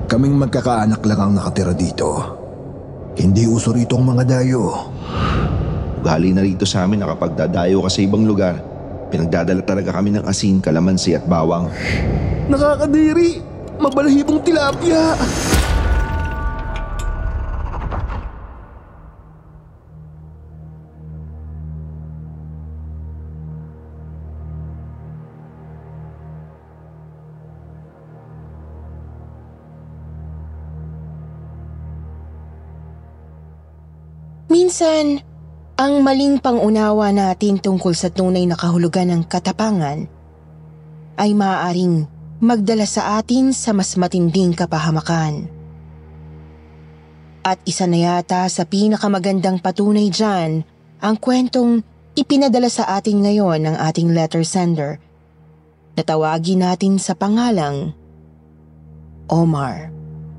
Kaming magkakaanak lang ang nakatira dito. Hindi uso rito ang mga dayo. Ugali na rito sa amin na kapag dadayo ka sa ibang lugar, pinagdadala talaga kami ng asin, kalamansi at bawang. Nakakadiri! Mabalahibong tilapia! Minsan, ang maling pangunawa natin tungkol sa tunay na kahulugan ng katapangan ay maaaring magdala sa atin sa mas matinding kapahamakan. At isa na yata sa pinakamagandang patunay dyan ang kwentong ipinadala sa atin ngayon ng ating letter sender na tawagin natin sa pangalang Omar.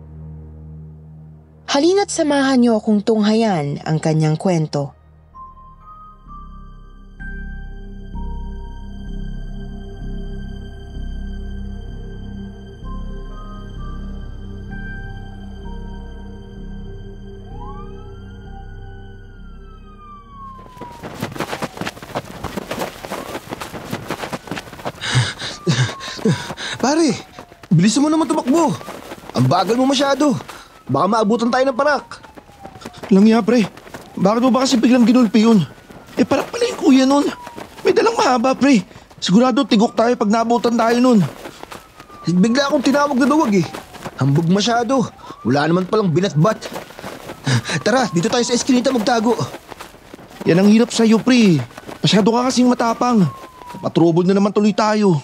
Halina't samahan niyo akong tunghayan ang kanyang kwento. Pare, bilisan mo naman tumakbo. Ang bagal mo masyado. Baka maabutan tayo ng parak. Langya pre, bakit mo ba kasi biglang ginulpi yun? Parak pala yung kuya nun. May dalang mahaba pre. Sigurado tigok tayo pag naabutan tayo nun. Bigla akong tinawag na duwag eh. Hambog masyado. Wala naman palang binatbat. Tara, dito tayo sa eskinita magtago. Yan ang hirap sa'yo pre. Masyado ka kasing matapang. Patrobol na naman tuloy tayo.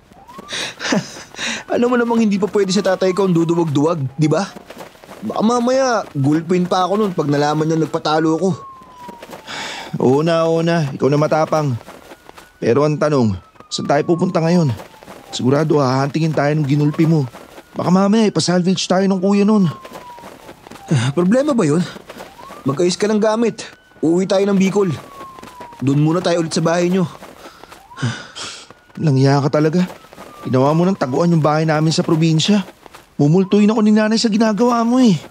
Alam mo namang hindi pa pwede sa tatay ko ang duduwag-duwag, di ba? Baka mamaya, gulpin pa ako nun pag nalaman niya nagpatalo ako. Oo na. Ikaw na matapang. Pero ang tanong, saan tayo pupunta ngayon? Sigurado hahantingin tayo ng ginulpi mo. Baka mamaya ipasalvage tayo ng kuya nun. Problema ba yun? Mag-ayos ka ng gamit. Uuwi tayo ng Bicol. Doon muna tayo ulit sa bahay niyo. Langya ka talaga. Ginawa mo ng taguan yung bahay namin sa probinsya. Mumultuin ako ni nanay sa ginagawa mo eh.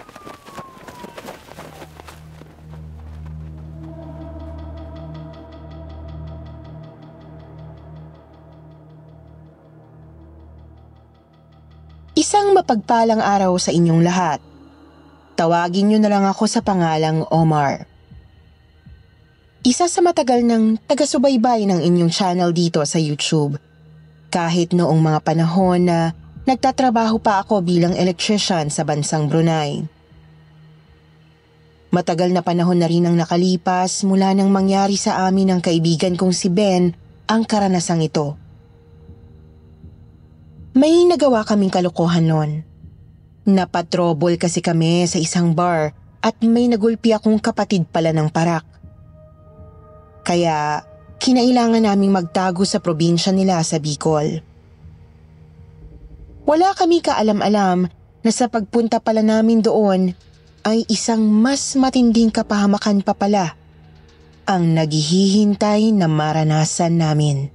Isang mapagpalang araw sa inyong lahat. Tawagin niyo na lang ako sa pangalang Omar. Isa sa matagal ng taga-subaybay ng inyong channel dito sa YouTube. Kahit noong mga panahon na nagtatrabaho pa ako bilang electrician sa bansang Brunei. Matagal na panahon na rin ang nakalipas mula nang mangyari sa amin ng kaibigan kong si Ben ang karanasang ito. May nagawa kaming kalokohan noon. Napatrobol kasi kami sa isang bar at may nagulpi akong kapatid pala ng parak. Kaya kinailangan naming magtago sa probinsya nila sa Bicol. Wala kami kaalam-alam na sa pagpunta pala namin doon ay isang mas matinding kapahamakan pa pala ang naghihintay na maranasan namin.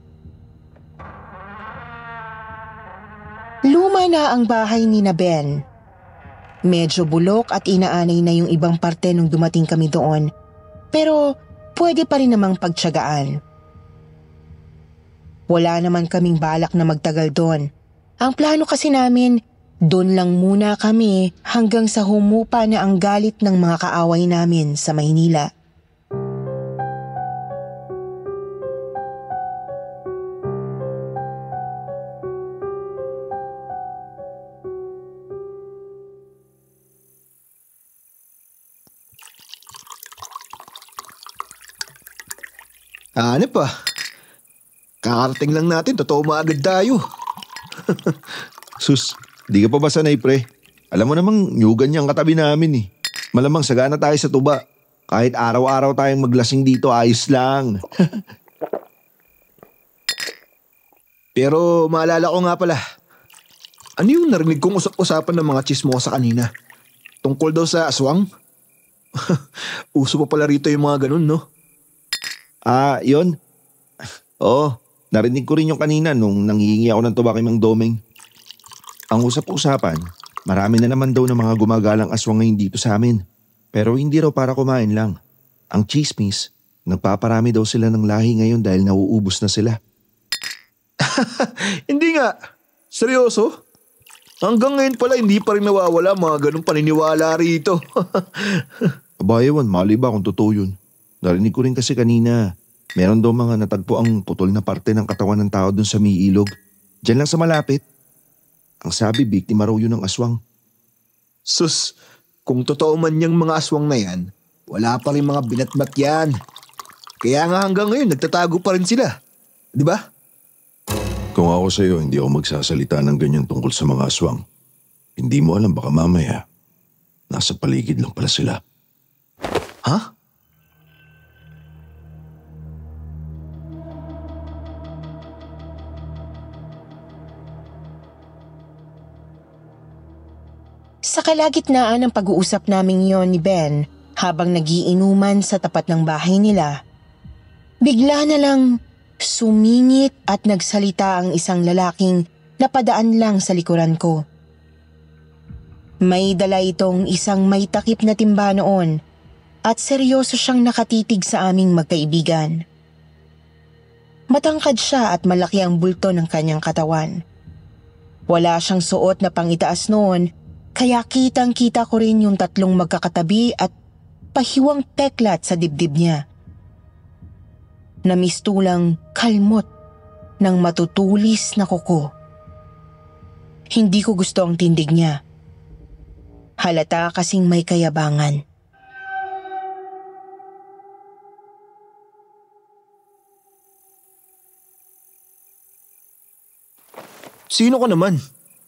Luma na ang bahay ni na Ben. Medyo bulok at inaanay na yung ibang parte nung dumating kami doon, pero pwede pa rin namang pagtiyagaan. Wala naman kaming balak na magtagal doon. Ang plano kasi namin, doon lang muna kami hanggang sa humupa na ang galit ng mga kaaway namin sa Maynila. Ano pa? Kakarating lang natin, totoo maagad tayo. Sus, di ka pa ba sanay pre? Alam mo namang nyugan niyang katabi namin eh. Malamang sagana tayo sa tuba. Kahit araw-araw tayong maglasing dito, ayos lang. Pero maalala ko nga pala, ano yung narinig kong usap-usapan ng mga chismosa kanina? Tungkol daw sa aswang? Uso pa pala rito yung mga ganun, no? Yun? Oo, narinig ko rin yung kanina nung nanghihingi ako ng tuba kay Mang Domeng. Ang usap-usapan, Marami na naman daw ng mga gumagalang aswang ngayon dito sa amin. Pero hindi raw para kumain lang. Ang chismis, nagpaparami daw sila ng lahi ngayon dahil nauubos na sila. Hindi nga. Seryoso? Hanggang ngayon pala hindi pa rin nawawala mga ganong paniniwala rito. Aba ewan, mali ba kung totoo yun? Narinig ko rin kasi kanina, meron daw mga natagpo ang putol na parte ng katawan ng tao dun sa may ilog. Diyan lang sa malapit. Ang sabi, biktima raw yun ng aswang. Sus, kung totoo man yung mga aswang na yan, wala pa rin mga binatbat yan. Kaya nga hanggang ngayon nagtatago pa rin sila. Di ba? Kung ako sa'yo, hindi ako magsasalita ng ganyan tungkol sa mga aswang. Hindi mo alam, baka mamaya, nasa paligid lang pala sila. Ha? Sa kalagitnaan ng pag-uusap naming yon ni Ben habang nagiinuman sa tapat ng bahay nila, bigla na lang sumingit at nagsalita ang isang lalaking napadaan lang sa likuran ko. May dala itong isang may takip na timba noon at seryoso siyang nakatitig sa aming magkaibigan. Matangkad siya at malaki ang bulto ng kanyang katawan. Wala siyang suot na pangitaas noon, kaya kitang-kita ko rin yung tatlong magkakatabi at pahiwang peklat sa dibdib niya. Namistulang kalmot ng matutulis na kuko. Hindi ko gusto ang tindig niya. Halata kasing may kayabangan. Sino ka naman?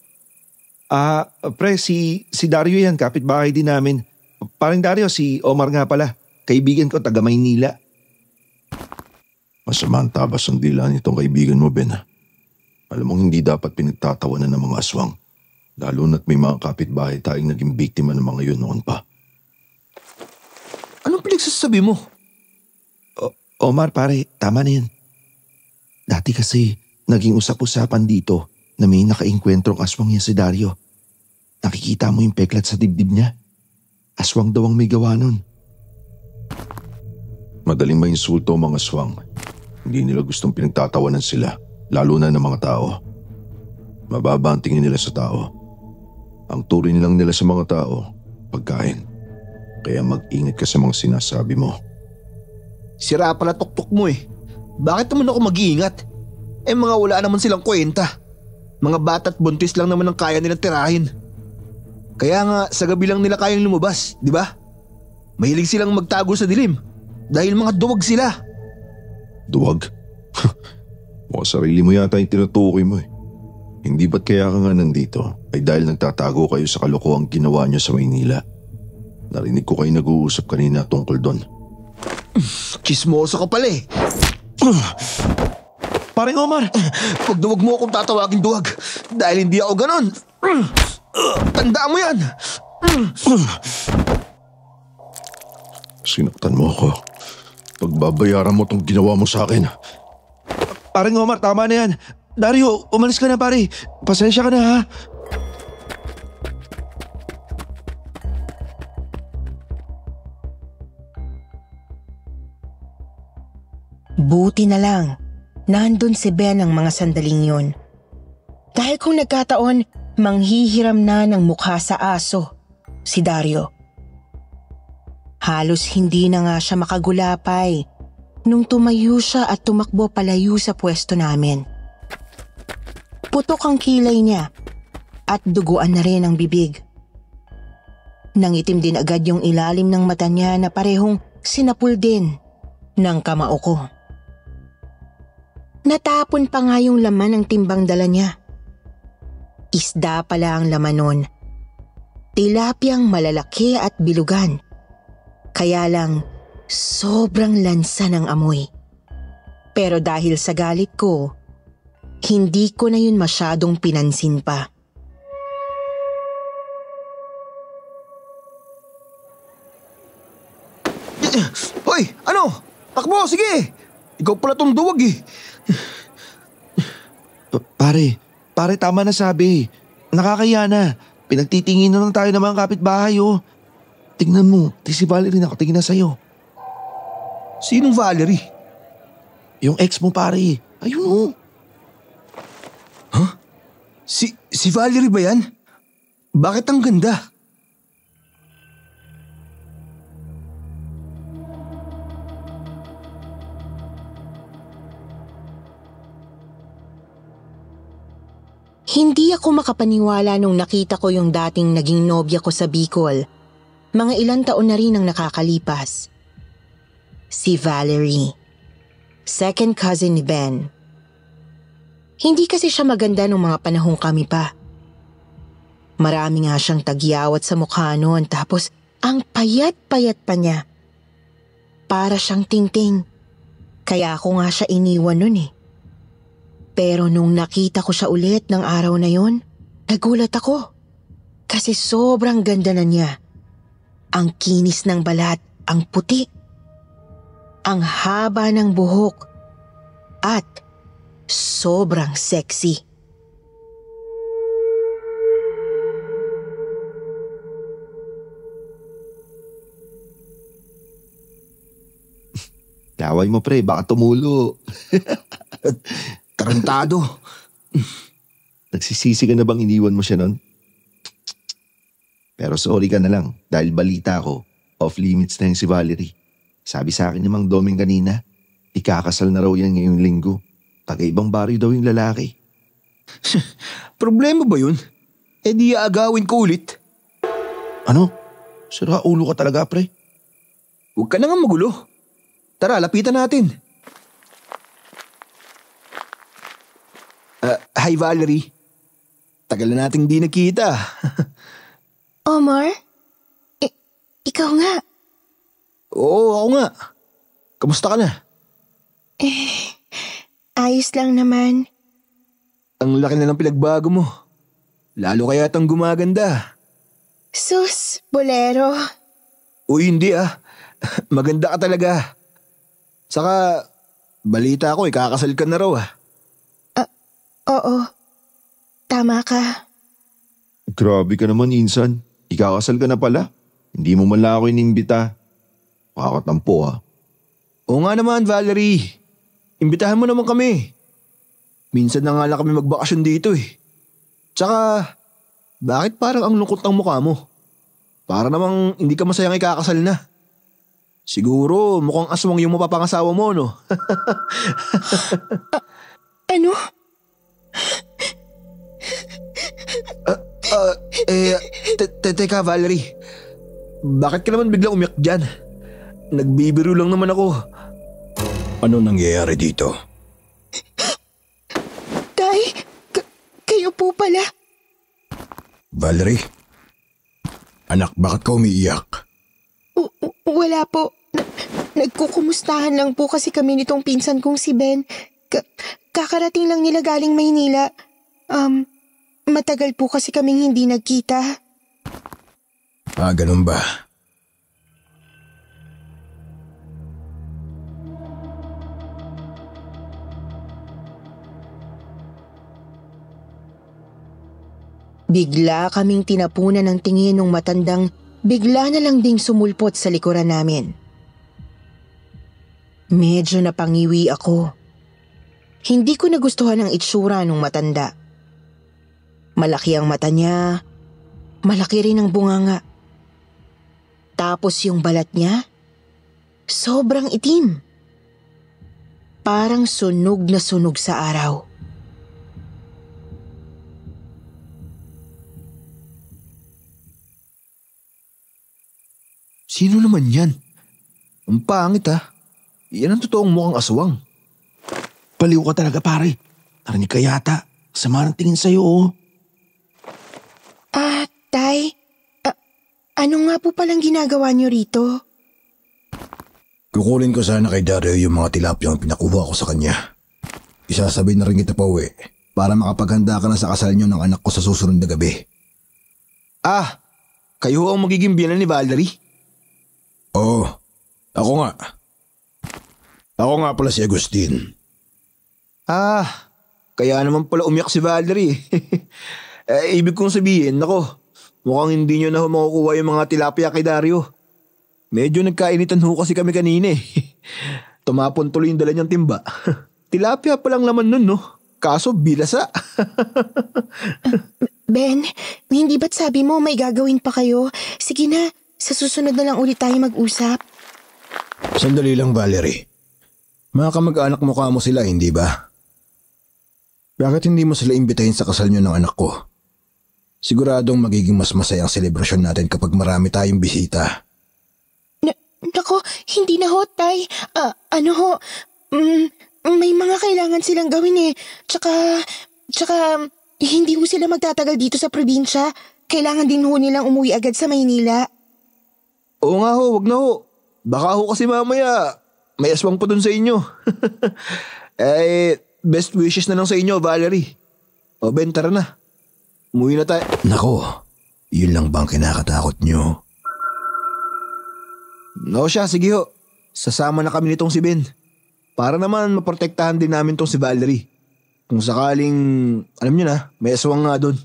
Pre, si Dario yan, kapitbahay din namin. Parang Dario, si Omar nga pala. Kaibigan ko, taga Maynila. Masama ang tabas ang dila nitong kaibigan mo, Ben. Alam mong hindi dapat pinagtatawanan ng mga aswang. Lalo na't may mga kapitbahay tayong naging biktima ng mga yun noon pa. Anong pinagsasabi mo? Omar, pare, tama na yan. Dati kasi, naging usap-usapan dito na may nakaengkwentrong aswang yan si Dario. Nakikita mo yung peklat sa dibdib niya? Aswang daw ang may gawa nun. Madaling mainsulto ang mga aswang. Hindi nila gustong pinagtatawanan sila, lalo na ng mga tao. Mababa ang tingin nila sa tao. Ang turing lang nila sa mga tao, pagkain. Kaya mag-ingat ka sa mga sinasabi mo. Sira pala tuktok mo eh. Bakit naman ako mag-iingat? Mga wala naman silang kwenta. Mga bata at buntis lang naman ang kaya nilang tirahin. Kaya nga sa gabi lang nila kayang lumabas, di ba? Mahilig silang magtago sa dilim dahil mga duwag sila. Duwag? Mukhang sarili mo yata yung tinutukoy mo eh. Hindi ba't kaya ka nga nandito ay dahil nagtatago kayo sa kalokohang ginawa niyo sa Maynila? Narinig ko kayo nag-uusap kanina tungkol doon. Chismoso ka pala eh. Paring Omar! Pag duwag mo akong tatawagin duwag dahil hindi ako ganon. Tandaan mo yan. Sinaktan mo ako. Pagbabayaran mo tong ginawa mo sa akin. Paring Omar, tama na yan. Dario, umalis ka na pare. Pasensya ka na ha. Buti na lang, nandun si Ben ang mga sandaling yun. Dahil kung nagkataon, manghihiram na ng mukha sa aso, si Dario. Halos hindi na nga siya makagulapay nung tumayo siya at tumakbo palayo sa pwesto namin. Putok ang kilay niya at duguan na rin ang bibig. Nangitim din agad yung ilalim ng mata niya na parehong sinapul din ng kamao ko. Natapon pa nga yung laman ng timbang dala niya. Isda pala ang laman nun. Tilapyang malalaki at bilugan. Kaya lang, sobrang lansa ng amoy. Pero dahil sa galit ko, hindi ko na yun masyadong pinansin pa. Hoy, ano? Takbo, sige! Ikaw pala tong duwag eh. Pare, tama na sabi. Nakakaya na. Pinagtitingin na lang tayo ng mga kapitbahay oh. Tingnan mo, si Valerie nakatingin na sa'yo. Sinong Valerie? Yung ex mo pare, ayun oh. Huh? Si Valerie ba yan? Bakit ang ganda? Hindi ako makapaniwala nung nakita ko yung dating naging nobya ko sa Bicol. Mga ilang taon na rin ang nakakalipas. Si Valerie. Second cousin ni Ben. Hindi kasi siya maganda nung mga panahong kami pa. Marami nga siyang tagyawat sa mukha noon tapos ang payat-payat pa niya. Para siyang tingting. Kaya ako nga siya iniwan nun eh. Pero nung nakita ko siya ulit ng araw na yon, nagulat ako. Kasi sobrang ganda na niya. Ang kinis ng balat, ang puti. Ang haba ng buhok. At sobrang sexy. Laway mo pre, baka tumulo. Tarantado. Nagsisisi ka na bang iniwan mo siya nun? Pero sorry ka na lang dahil balita ko, off limits na yung si Valerie. Sabi sa akin ni Mang Doming kanina, ikakasal na raw yan ngayong linggo. Taga-ibang baryo daw yung lalaki. Problema ba yun? Eh di aagawin ko ulit. Ano? Sira ulo ka talaga pre. Huwag ka na nga magulo. Tara, lapitan natin. Hi Valerie. Tagal na nating di nakita. Omar? Ikaw nga. Oo, ako nga. Kamusta ka na? Ayos lang naman. Ang laki na ng pinagbago mo. Lalo kaya itong gumaganda. Sus, bolero. Uy, hindi ah. Maganda ka talaga. Saka, balita ko, ikakasal ka na raw ah. Oo. Tama ka. Grabe ka naman insan. Ikakasal ka na pala. Hindi mo man lang ako inimbita. Makakatampo ha. Oo nga naman Valerie. Imbitahan mo naman kami. Minsan na nga lang kami magbakasyon dito eh. Tsaka, bakit parang ang lungkot ng mukha mo? Para namang hindi ka masayang ikakasal na. Siguro mukhang aswang yung mapapangasawa mo no? Ano? Teka Valerie. Bakit ka naman biglang umiyak dyan? Nagbibiro lang naman ako. Ano nangyayari dito? Tay, kayo po pala. Valerie? Anak, bakit ka umiiyak? Wala po. Nagkukumustahan lang po kasi kami nitong pinsan kong si Ben. Kakarating lang nila galing Maynila. Matagal po kasi kaming hindi nagkita. Ganun ba? Bigla kaming tinapunan ng tingin ng matandang bigla na lang ding sumulpot sa likuran namin. Medyo napangiwi ako. Hindi ko nagustuhan ang itsura ng matanda. Malaki ang mata niya, malaki rin ang bunganga. Tapos yung balat niya, sobrang itim. Parang sunog na sunog sa araw. Sino naman yan? Ang pangit ah. Yan ang totoong mukhang aswang. Baliw ka talaga pare. Narinig ka yata. Sama ng tingin sa'yo oh. Tay, ano nga po palang ginagawa niyo rito? Kukunin ko sana kay Dario yung mga tilapia ang pinakuha ko sa kanya. Isasabay na rin kita pa uwi para makapaghanda ka na sa kasal niyo ng anak ko sa susunod na gabi. Kayo ang magiging biyenan ni Valerie? Oo, ako nga. Ako nga pala si Agustin. Kaya naman pala umiyak si Valerie. Ibig kong sabihin, nako, mukhang hindi nyo na ho makukuha yung mga tilapia kay Dario. Medyo nagkainitan ho kasi kami kanina eh. Tumapon tuloy yung dala niyang timba. Tilapia pa lang laman nun, no? Kaso bilasa. Ben, hindi ba't sabi mo may gagawin pa kayo? Sige na, sa susunod na lang ulit tayo mag-usap. Sandali lang, Valerie. Mga kamag-anak mo kamo sila, hindi ba? Bakit hindi mo sila imbitahin sa kasal niyo ng anak ko? Siguradong magiging mas masaya ang selebrasyon natin kapag marami tayong bisita. Nako, hindi na ho, Tay. May mga kailangan silang gawin eh. Tsaka, hindi ho sila magtatagal dito sa probinsya. Kailangan din ho nilang umuwi agad sa Maynila. Oo nga ho, wag na ho. Baka ho kasi mamaya may aswang pa dun sa inyo. Best wishes na lang sa inyo, Valerie. O Ben, tara na. Umuwi na tayo. Nako, yun lang bang kinakatakot niyo? No siya, sige ho. Sasama na kami nitong si Ben. Para naman maprotektahan din namin tong si Valerie. Kung sakaling, alam niyo na, may aswang nga doon.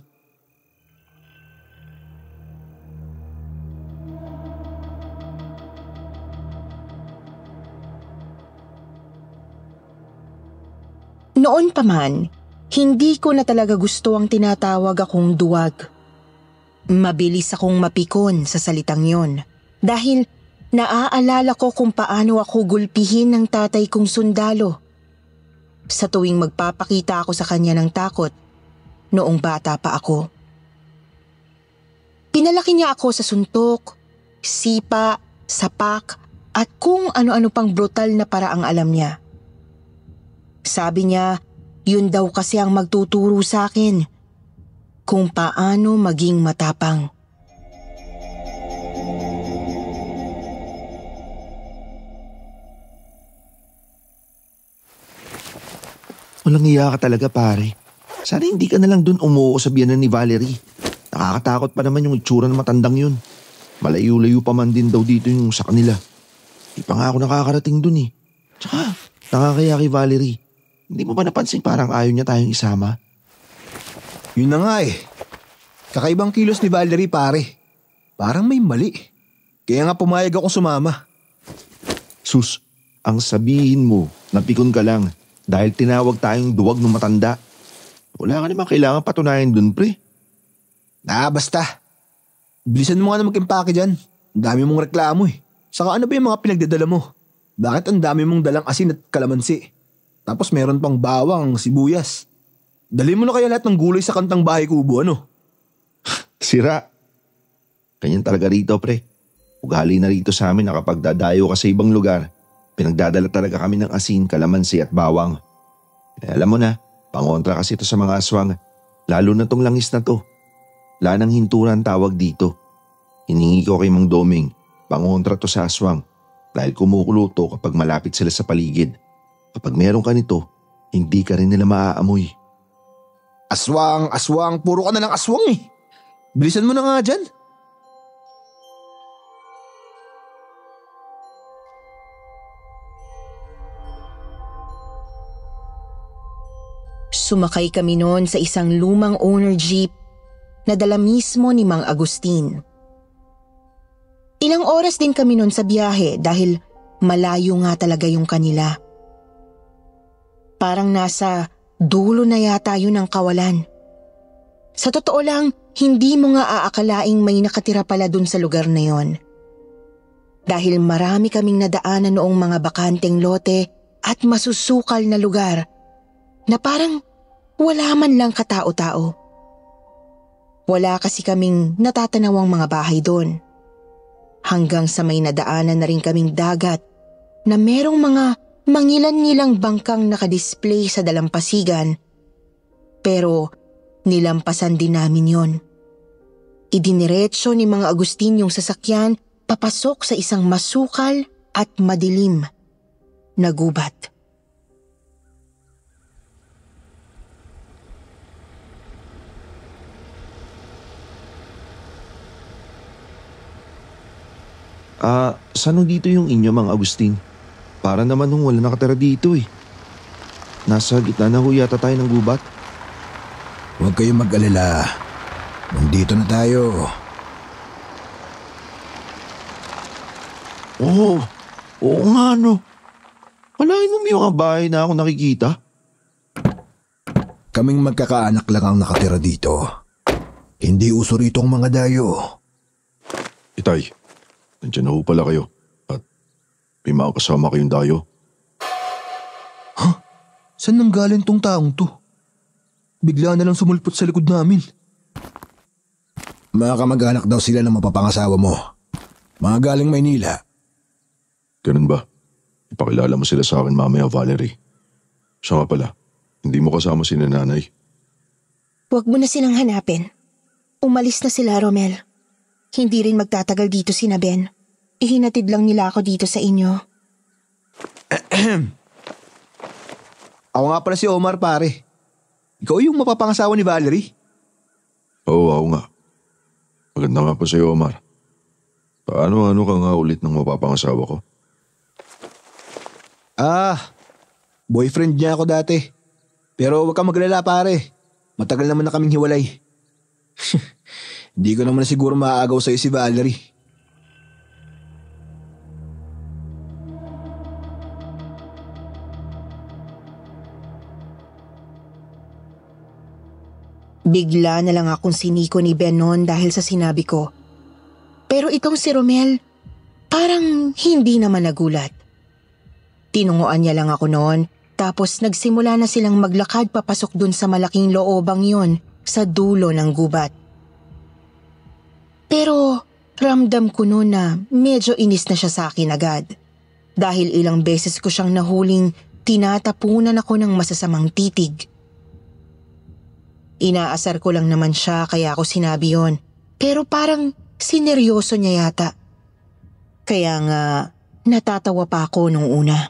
Noon pa man, hindi ko na talaga gusto ang tinatawag akong duwag. Mabilis akong mapikon sa salitang yon dahil naaalala ko kung paano ako gulpihin ng tatay kong sundalo. Sa tuwing magpapakita ako sa kanya ng takot, noong bata pa ako. Pinalaki niya ako sa suntok, sipa, sapak, at kung ano-ano pang brutal na paraang alam niya. Sabi niya, yun daw kasi ang magtuturo sa akin kung paano maging matapang. Walang iya ka talaga, pare. Sana hindi ka na lang dun umuo sa biyanan ni Valerie. Nakakatakot pa naman yung itsura ng matandang yun. Malayo-layo pa man din daw dito yung sa kanila. Di pa nga ako nakakarating dun eh. Tsaka, nakakaya kay Valerie. Hindi mo ba napansin parang ayaw niya tayong isama? Yun na nga eh. Kakaibang kilos ni Valerie, pare. Parang may mali. Kaya nga pumayag ako sumama. Sus, ang sabihin mo, napikon ka lang dahil tinawag tayong duwag ng matanda. Wala ka naman kailangan patunayan dun, pre. Basta. Bilisan mo nga na mag-impake dyan. Ang dami mong reklamo eh. Saka ano ba yung mga pinagdadala mo? Bakit ang dami mong dalang asin at kalamansi? Tapos meron pang bawang, sibuyas. Dali mo na kaya lahat ng gulay sa kantang bahay kubo, ano? Sira. Ganyan talaga rito, pre. Ugali na rito sa amin na kapag dadayo ka sa ibang lugar, pinagdadala talaga kami ng asin, kalamansi at bawang. Alam mo na, pangontra kasi ito sa mga aswang. Lalo na tong langis na to. Lanang hinturan tawag dito. Hiningi ko kay Mang Doming, pangontra to sa aswang dahil kumukulo to kapag malapit sila sa paligid. Kapag meron ka nito, hindi ka rin nila maaamoy. Aswang, puro ka na lang aswang eh. Bilisan mo na nga dyan. Sumakay kami noon sa isang lumang owner jeep na dala mismo ni Mang Agustin. Ilang oras din kami noon sa biyahe dahil malayo nga talaga yung kanila. Parang nasa dulo na yata yun ang kawalan. Sa totoo lang, hindi mo nga aakalaing may nakatira pala dun sa lugar na yon. Dahil marami kaming nadaanan noong mga bakanteng lote at masusukal na lugar na parang wala man lang katao-tao. Wala kasi kaming natatanawang mga bahay doon. Hanggang sa may nadaanan na rin kaming dagat na merong mga mangilan-ngilang bangkang nakadisplay sa dalampasigan, pero nilampasan din namin yon. Idiniretso ni Mang Agustin yung sasakyan papasok sa isang masukal at madilim na gubat. Saan dito yung inyo, Mang Agustin? Para naman nung wala nakatira dito eh. Nasa gitna na ho yata tayo ng gubat. Huwag kayong mag-alala. Nandito na tayo. Oo, oo nga no. Malaking mo yung mga bahay na ako nakikita. Kaming magkakaanak lang ang nakatira dito. Hindi uso rito ang mga dayo. Itay, nandiyan na ho pala kayo. At may mga kasama kayong dayo. Saan nanggaling tong taong to? Bigla na lang sumulpot sa likod namin. Mga kamag-anak daw sila ng mapapangasawa mo. Mga galing Maynila. Ganun ba? Ipakilala mo sila sa akin mamaya, Valerie. Siya nga pala, hindi mo kasama si nanay. Huwag mo na silang hanapin. Umalis na sila, Romel. Hindi rin magtatagal dito si Ben. Ihinatid lang nila ako dito sa inyo. Ako nga pala si Omar, pare. Ikaw yung mapapangasawa ni Valerie? Oo, ako nga. Maganda nga po sa'yo, Omar. Paano ka nga ulit ng mapapangasawa ko? Boyfriend niya ako dati. Pero huwag kang maglala, pare. Matagal naman na kaming hiwalay. Hindi ko naman na siguro maaagaw sa'yo si Valerie. Bigla na lang akong siniko ni Ben noon dahil sa sinabi ko. Pero itong si Romel, parang hindi naman nagulat. Tinunguan niya lang ako noon, tapos nagsimula na silang maglakad papasok dun sa malaking loobang yon sa dulo ng gubat. Pero ramdam ko noon na medyo inis na siya sa akin agad. Dahil ilang beses ko siyang nahuling tinatapunan ako ng masasamang titig. Inaasar ko lang naman siya kaya ako sinabi yon. Pero parang sineryoso niya yata. Kaya nga natatawa pa ako nung una.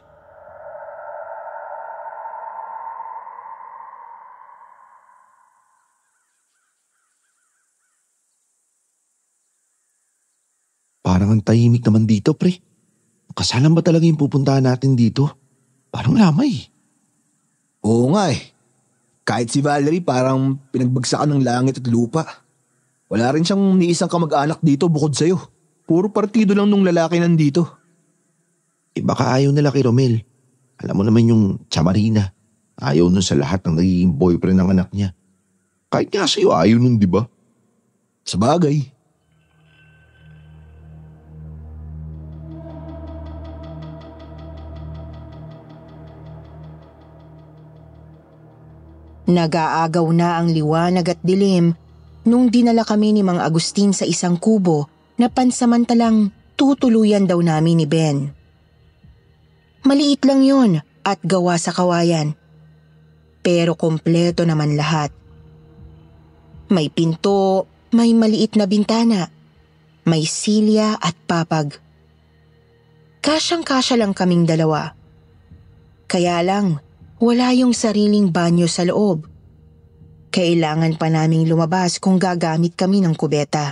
Parang ang tahimik naman dito, pre. Kasalan ba talaga yung pupuntahan natin dito? Parang lamay. Oo nga eh. Kahit si Valerie parang pinagbagsakan ng langit at lupa. Wala rin siyang ni isang kamag-anak dito bukod sa'yo. Puro partido lang nung lalaki nandito. Baka ayaw nila kay Romel. Alam mo naman yung Chamarina. Ayaw nun sa lahat ng nagiging boyfriend ng anak niya. Kahit nga sa'yo ayaw nun, di ba? Sabagay. Nag-aagaw na ang liwanag at dilim nung dinala kami ni Mang Agustin sa isang kubo na pansamantalang tutuluyan daw namin ni Ben. Maliit lang yon at gawa sa kawayan. Pero kompleto naman lahat. May pinto, may maliit na bintana, may silya at papag. Kasyang-kasya lang kaming dalawa. Kaya lang, wala yung sariling banyo sa loob. Kailangan pa naming lumabas kung gagamit kami ng kubeta.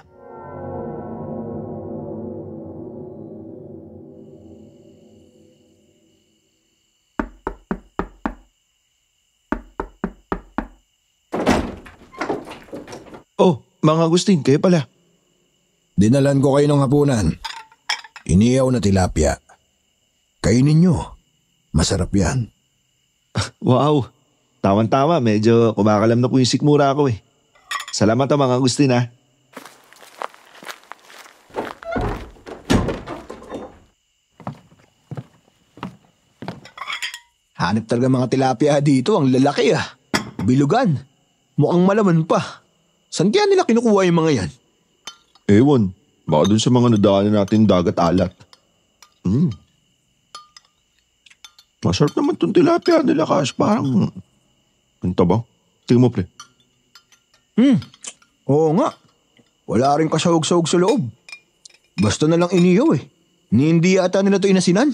Oh, Mang Agustin, kayo pala. Dinalan ko kayo ng hapunan. Inihaw na tilapia. Kainin nyo. Masarap yan. Wow, tama-tama. Medyo kumakalam na po yung sikmura ko eh. Salamat Mang Agustin ha. Hanip talaga mga tilapia dito. Ang lalaki ah. Bilugan. Mukhang malaman pa. Saan kaya nila kinukuha yung mga yan? Ewan, baka dun sa mga nadaanan natin dagat alat. Masarap naman itong tilapia nila Cash. Parang, ang taba. Tingnan mo, pre. Oo nga. Wala rin kasahog-sahog sa loob. Basta na lang iniyaw eh. Hindi ata nila ito inasinan.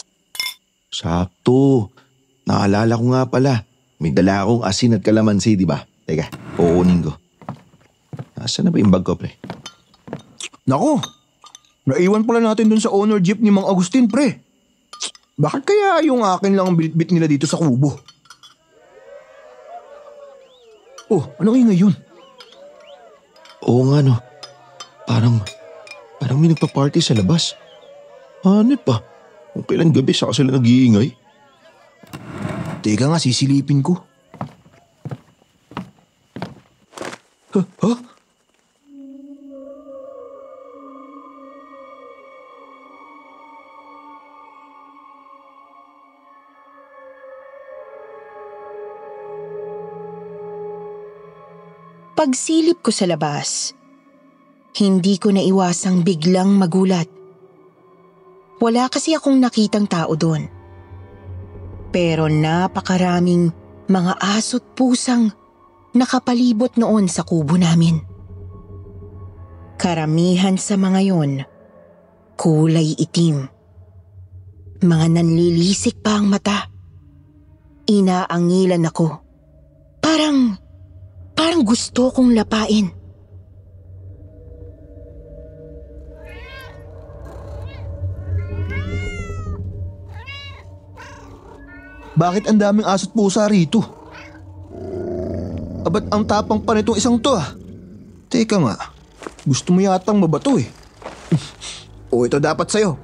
Sakto. Naalala ko nga pala. May dala akong asin at kalamansi, di ba? Teka, kukunin ko. Nasaan na ba yung bag ko, pre? Nako, naiwan pala natin dun sa owner jeep ni Mang Agustin, pre. Bakit kaya yung akin lang ang bitbit nila dito sa kubo? Oh, ano ingay yun? Oo nga no. Parang may nagpa-party sa labas. Hanip pa. Kung kailan gabi saka sila nag-iingay. Teka nga, sisilipin ko. Ha? Pagsilip ko sa labas, hindi ko naiwasang biglang magulat. Wala kasi akong nakitang tao doon. Pero napakaraming mga aso't pusang nakapalibot noon sa kubo namin. Karamihan sa mga yon, kulay itim. Mga nanlilisik pa ang mata. Inaangilan ako. Parang gusto kong lapain. Bakit ang daming aso't pusa rito? Abat ang tapang pa nitong isang to ah. Teka nga, gusto mo yatang mabato eh. O ito dapat sa'yo.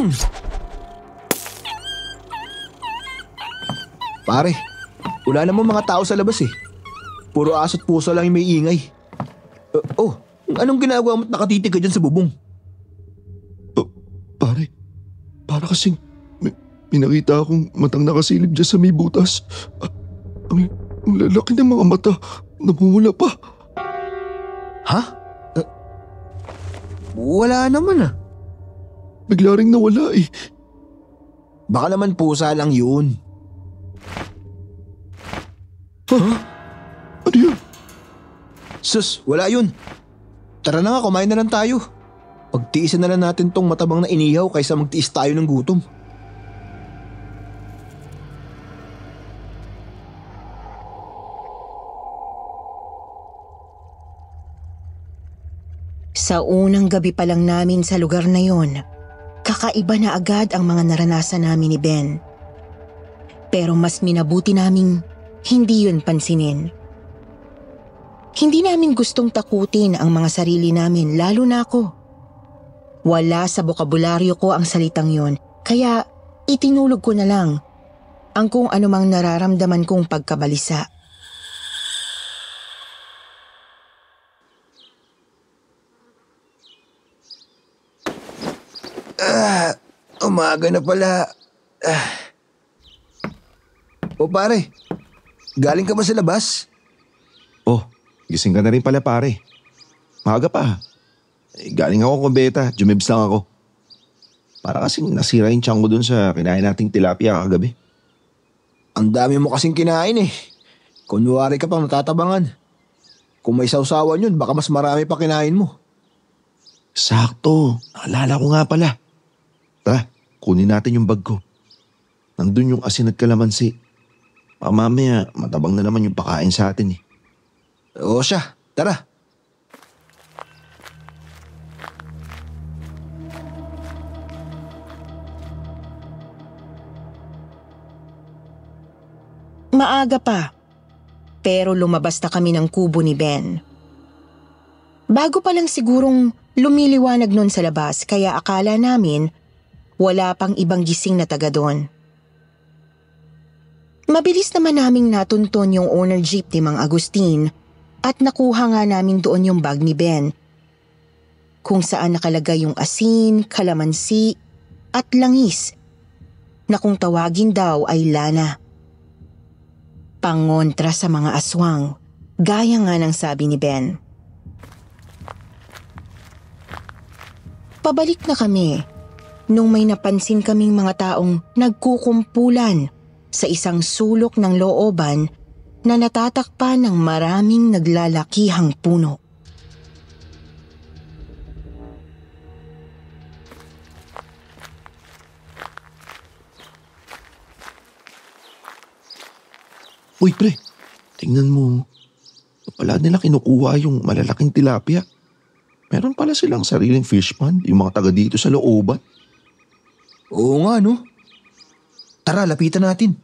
Pare, wala namang mga tao sa labas eh. Puro aso't pusa lang yung may ingay. Anong ginagawa mo't nakatitig ka dyan sa bubong? Pare, para kasing may nakita akong matang nakasilip dyan sa may butas. Ang lalaki ng mga mata, namumula pa. Ha? Wala naman ah. Bigla ring nawala eh. Baka naman pusa lang yun. Ano yun? Sus, wala yun. Tara na nga, kumain na lang tayo. Pagtiisan na lang natin tong matabang na inihaw kaysa magtiis tayo ng gutom. Sa unang gabi pa lang namin sa lugar na yon, kakaiba na agad ang mga naranasan namin ni Ben. Pero mas minabuti naming hindi yun pansinin. Hindi namin gustong takutin ang mga sarili namin, lalo na ako. Wala sa bokabularyo ko ang salitang yon, kaya itinulog ko na lang ang kung anumang nararamdaman kong pagkabalisa. Umaga na pala. O pare, galing ka ba sa labas? Oh, gising ka na rin pala pare. Maaga pa. Galing ako kumbeta, jumibs lang ako. Para kasing nasira yung tiyan ko dun sa kinain nating tilapia kagabi. Ang dami mo kasing kinain eh. Kunwari ka pang natatabangan. Kung may sausawan yun, baka mas marami pa kinain mo. Sakto, naalala ko nga pala. Tara, kunin natin yung bag ko. Nandun yung asin at kalamansi. Mamaya, matabang na naman yung pakain sa atin eh. O siya, tara. Maaga pa, pero lumabas na kami ng kubo ni Ben. Bago pa lang sigurong lumiliwanag nun sa labas, kaya akala namin wala pang ibang gising na taga doon. Mabilis naman naming natunton yung owner jeep ni Mang Agustin at nakuha nga namin doon yung bag ni Ben, kung saan nakalagay yung asin, kalamansi at langis na kung tawagin daw ay lana. Pangontra sa mga aswang, gaya nga ng sabi ni Ben. Pabalik na kami nung may napansin kaming mga taong nagkukumpulan sa isang sulok ng looban na natatakpan ng maraming naglalakihang puno. Uy pre, tingnan mo. Pala nila kinukuha yung malalaking tilapia. Meron pala silang sariling fish pond, yung mga taga dito sa looban. Oo nga no. Tara, lapitan natin.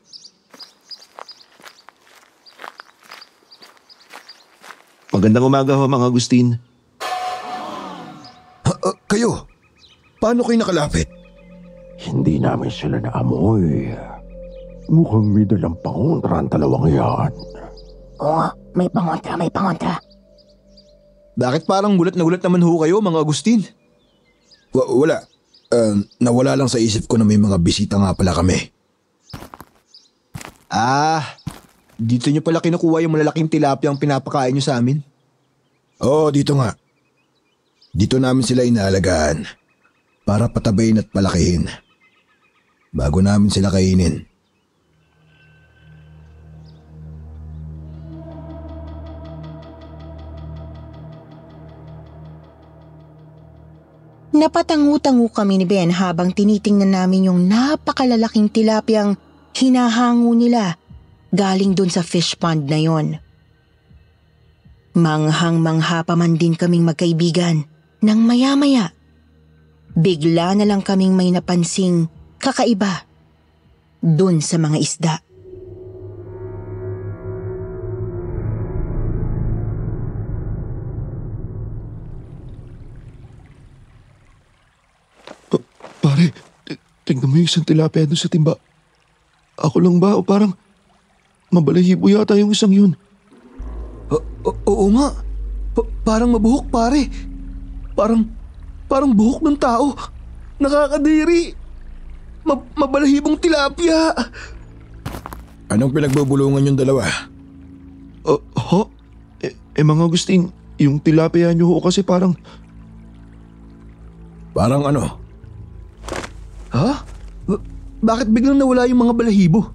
Magandang umaga ho, Mang Agustin. Kayo, paano kayo nakalapit? Hindi namin sila naamoy. Mukhang may dalang pangontra ang dalawang yan. Oo, may pangontra. Bakit parang gulat na gulat naman ho kayo, mga Agustin? Wala. Nawala lang sa isip ko na may mga bisita nga pala kami. Dito nyo pala kinukuha yung malalaking tilapia ang pinapakain nyo sa amin? Oo, dito nga. Dito namin sila inaalagaan para patabayin at palakihin bago namin sila kainin. Napatangu-tangu kami ni Ben habang tinitingnan namin yung napakalalaking tilapiyang hinahango nila galing dun sa fish pond na yon. Manghang-mangha pa man din kaming magkaibigan nang maya-maya. Bigla na lang kaming may napansing kakaiba dun sa mga isda. Pare, tingnan mo yung isang tilapia doon sa timba. Ako lang ba o parang mabalahibo yata yung isang yun? Oo nga. Parang mabuhok, pare. Parang buhok ng tao. Nakakadiri. Mabalahibong tilapia. Anong pinagbubulungan yung dalawa? Mga Agustin, yung tilapia nyo ho kasi parang... Parang ano? Ha? Bakit biglang nawala yung mga balahibo?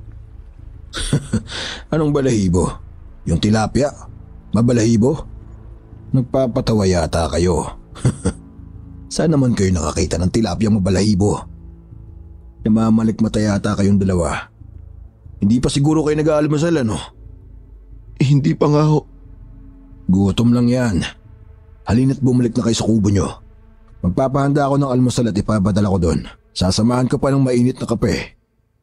Anong balahibo? Yung tilapia? Mabalahibo? Nagpapatawa yata kayo. Saan naman kayo nakakita ng tilapia mabalahibo? Namamalikmata yata kayong dalawa. Hindi pa siguro kayo nag-aalmusal, ano? Hindi pa nga ho. Gutom lang yan. Halina't bumalik na kayo sa kubo nyo. Magpapahanda ako ng almusal at ipapadala ko doon. Sasamahan ko pa ng mainit na kape.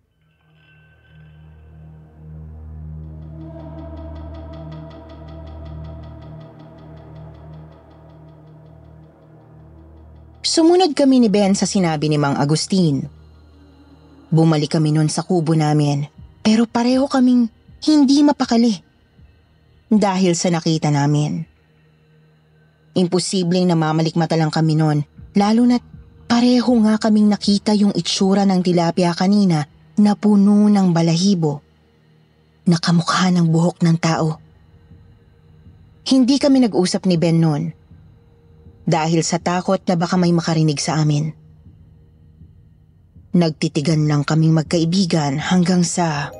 Sumunod kami ni Ben sa sinabi ni Mang Agustin. Bumalik kami nun sa kubo namin, pero pareho kaming hindi mapakali dahil sa nakita namin. Imposibleng namamalikmata lang kami nun, lalo na't pareho nga kaming nakita yung itsura ng tilapia kanina na puno ng balahibo, nakamukha ng buhok ng tao. Hindi kami nag-usap ni Ben nun dahil sa takot na baka may makarinig sa amin. Nagtitigan lang kaming magkaibigan hanggang sa...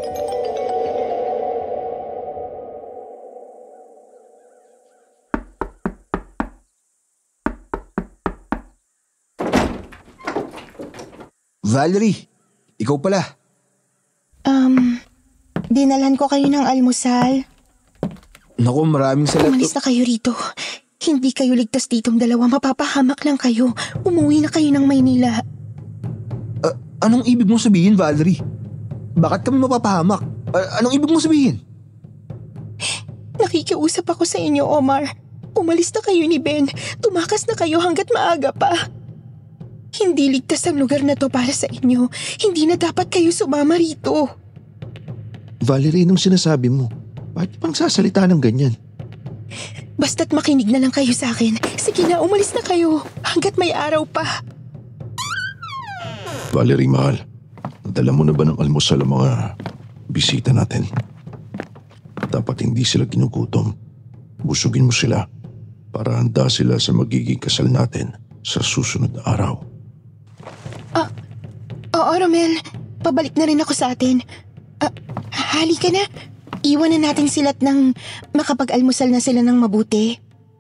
Valerie, ikaw pala. Dinalhan ko kayo ng almusal. Naku, maraming salamat. Umalis na kayo rito. Hindi kayo ligtas ditong dalawa. Mapapahamak lang kayo. Umuwi na kayo ng Maynila. Anong ibig mong sabihin, Valerie? Bakit kami mapapahamak? Anong ibig mong sabihin? Nakikiusap ako sa inyo, Omar. Umalis na kayo ni Ben. Tumakas na kayo hanggat maaga pa. Hindi ligtas ang lugar na to para sa inyo. Hindi na dapat kayo sumama rito. Valerie, nung sinasabi mo, bakit pang sasalita ng ganyan? Basta't makinig na lang kayo sa akin. Sige na, umalis na kayo. Hanggat may araw pa. Valerie, mahal. Nadala mo na ba ng almusal ang mga bisita natin? Dapat hindi sila ginugutom. Busugin mo sila para handa sila sa magiging kasal natin sa susunod na araw. Oo, Romel. Pabalik na rin ako sa atin. Halika na. Iwan na natin sila't nang makapag-almusal na sila ng mabuti.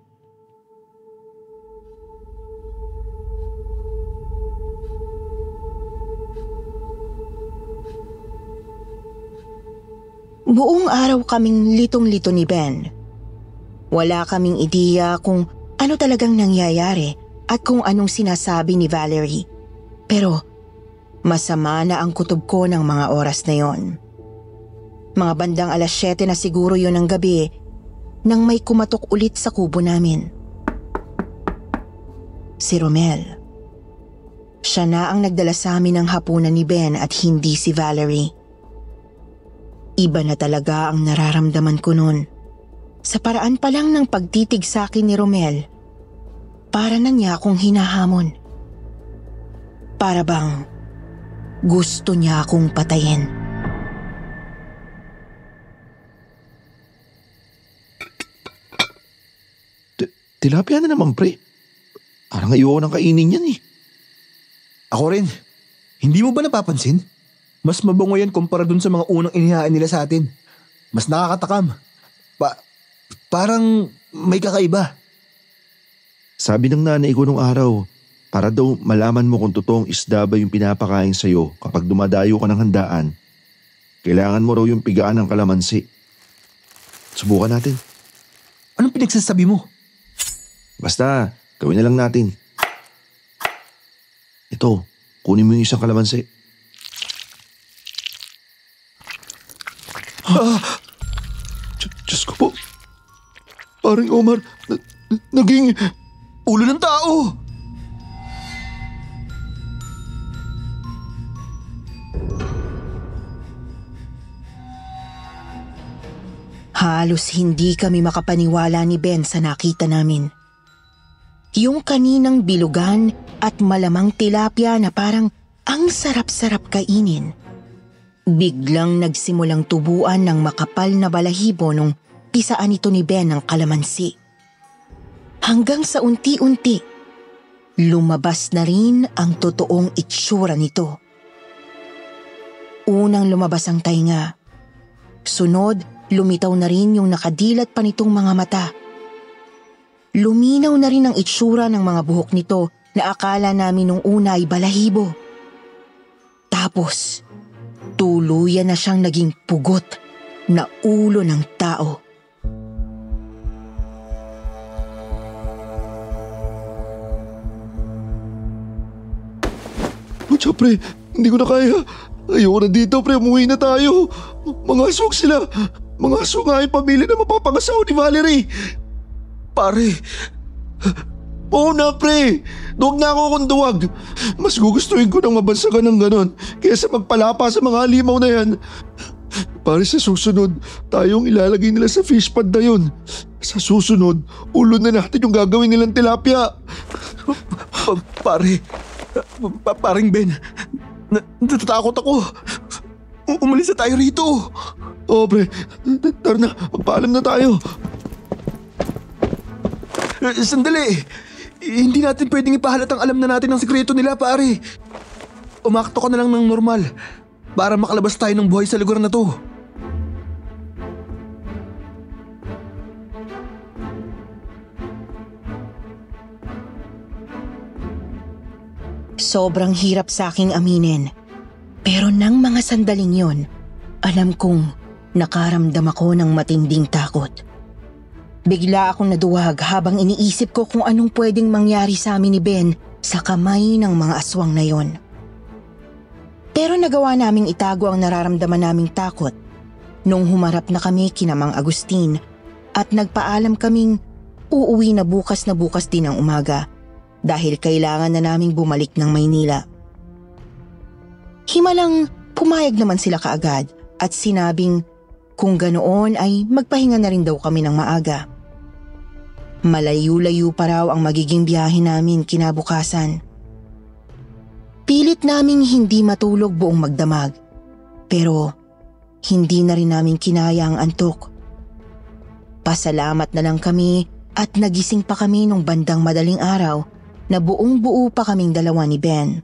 Buong araw kaming litong-lito ni Ben. Wala kaming ideya kung ano talagang nangyayari at kung anong sinasabi ni Valerie. Pero masama na ang kutob ko ng mga oras na yon. Mga bandang 7:00 na siguro yon ng gabi nang may kumatok ulit sa kubo namin. Si Romel. Siya na ang nagdala sa amin ng hapunan ni Ben at hindi si Valerie. Iba na talaga ang nararamdaman ko noon. Sa paraan pa lang ng pagtitig sa akin ni Romel, para na niya akong hinahamon. Para bang gusto niya akong patayin. Tilapia na naman, pre. Parang ayoko nang kainin yan eh. Ako rin. Hindi mo ba napapansin? Mas mabango yan kumpara dun sa mga unang inihain nila sa atin. Mas nakakatakam. Parang may kakaiba. Sabi ng nanay ko nung araw, para daw malaman mo kung totoong isda ba yung pinapakain sa'yo kapag dumadayo ka ng handaan, kailangan mo raw yung pigaan ng kalamansi. Subukan natin. Anong pinagsasabi mo? Basta, gawin na lang natin. Ito, kunin mo yung isang kalamansi. Diyos ko po. Paring Omar, naging... Ulo ng tao! Halos hindi kami makapaniwala ni Ben sa nakita namin. Yung kaninang bilugan at malamang tilapia na parang ang sarap-sarap kainin. Biglang nagsimulang tubuan ng makapal na balahibo nung pisaan ito ni Ben ng kalamansi. Hanggang sa unti-unti, lumabas na rin ang totoong itsura nito. Unang lumabas ang tainga. Sunod, lumitaw na rin yung nakadilat pa nitong mga mata. Luminaw na rin ang itsura ng mga buhok nito na akala namin nung una ay balahibo. Tapos, tuluyan na siyang naging pugot na ulo ng tao. Pucha, pre, hindi ko na kaya. Ayoko na dito, pre. Umuwi na tayo. Mga aswang sila. Mga aswang nga yung pamilya na mapapangasawa ni Valerie. Pare, Oo na, pre. Huwag na ako kunduwag. Mas gugustuhin ko nang mabansagan ng ganon kaysa magpalapa sa mga halimaw na yan. Pare, sa susunod, tayong ilalagay nila sa fish pond na yun. Sa susunod, ulo na natin yung gagawin nilang tilapia. Paring Ben, natatakot ako. Umalis na tayo rito. Oo, pre. Tara na, magpaalam na tayo. Sandali. Hindi natin pwedeng ipahalatang alam na natin ang sikreto nila, pare. Umakto ka na lang ng normal para makalabas tayo ng buhay sa lugar na to. Sobrang hirap sa aking aminin. Pero nang mga sandaling yon, alam kong nakaramdam ako ng matinding takot. Bigla akong naduwag habang iniisip ko kung anong pwedeng mangyari sa amin ni Ben sa kamay ng mga aswang na yon. Pero nagawa naming itago ang nararamdaman naming takot nung humarap na kami kina Mang Agustin at nagpaalam kaming uuwi na bukas din ng umaga dahil kailangan na naming bumalik ng Maynila. Himalang pumayag naman sila kaagad at sinabing kung ganoon ay magpahinga na rin daw kami ng maaga. Malayo-layo pa raw ang magiging biyahe namin kinabukasan. Pilit naming hindi matulog buong magdamag, pero hindi na rin namin kinaya ang antok. Pasalamat na lang kami at nagising pa kami nung bandang madaling araw na buong-buo pa kaming dalawa ni Ben.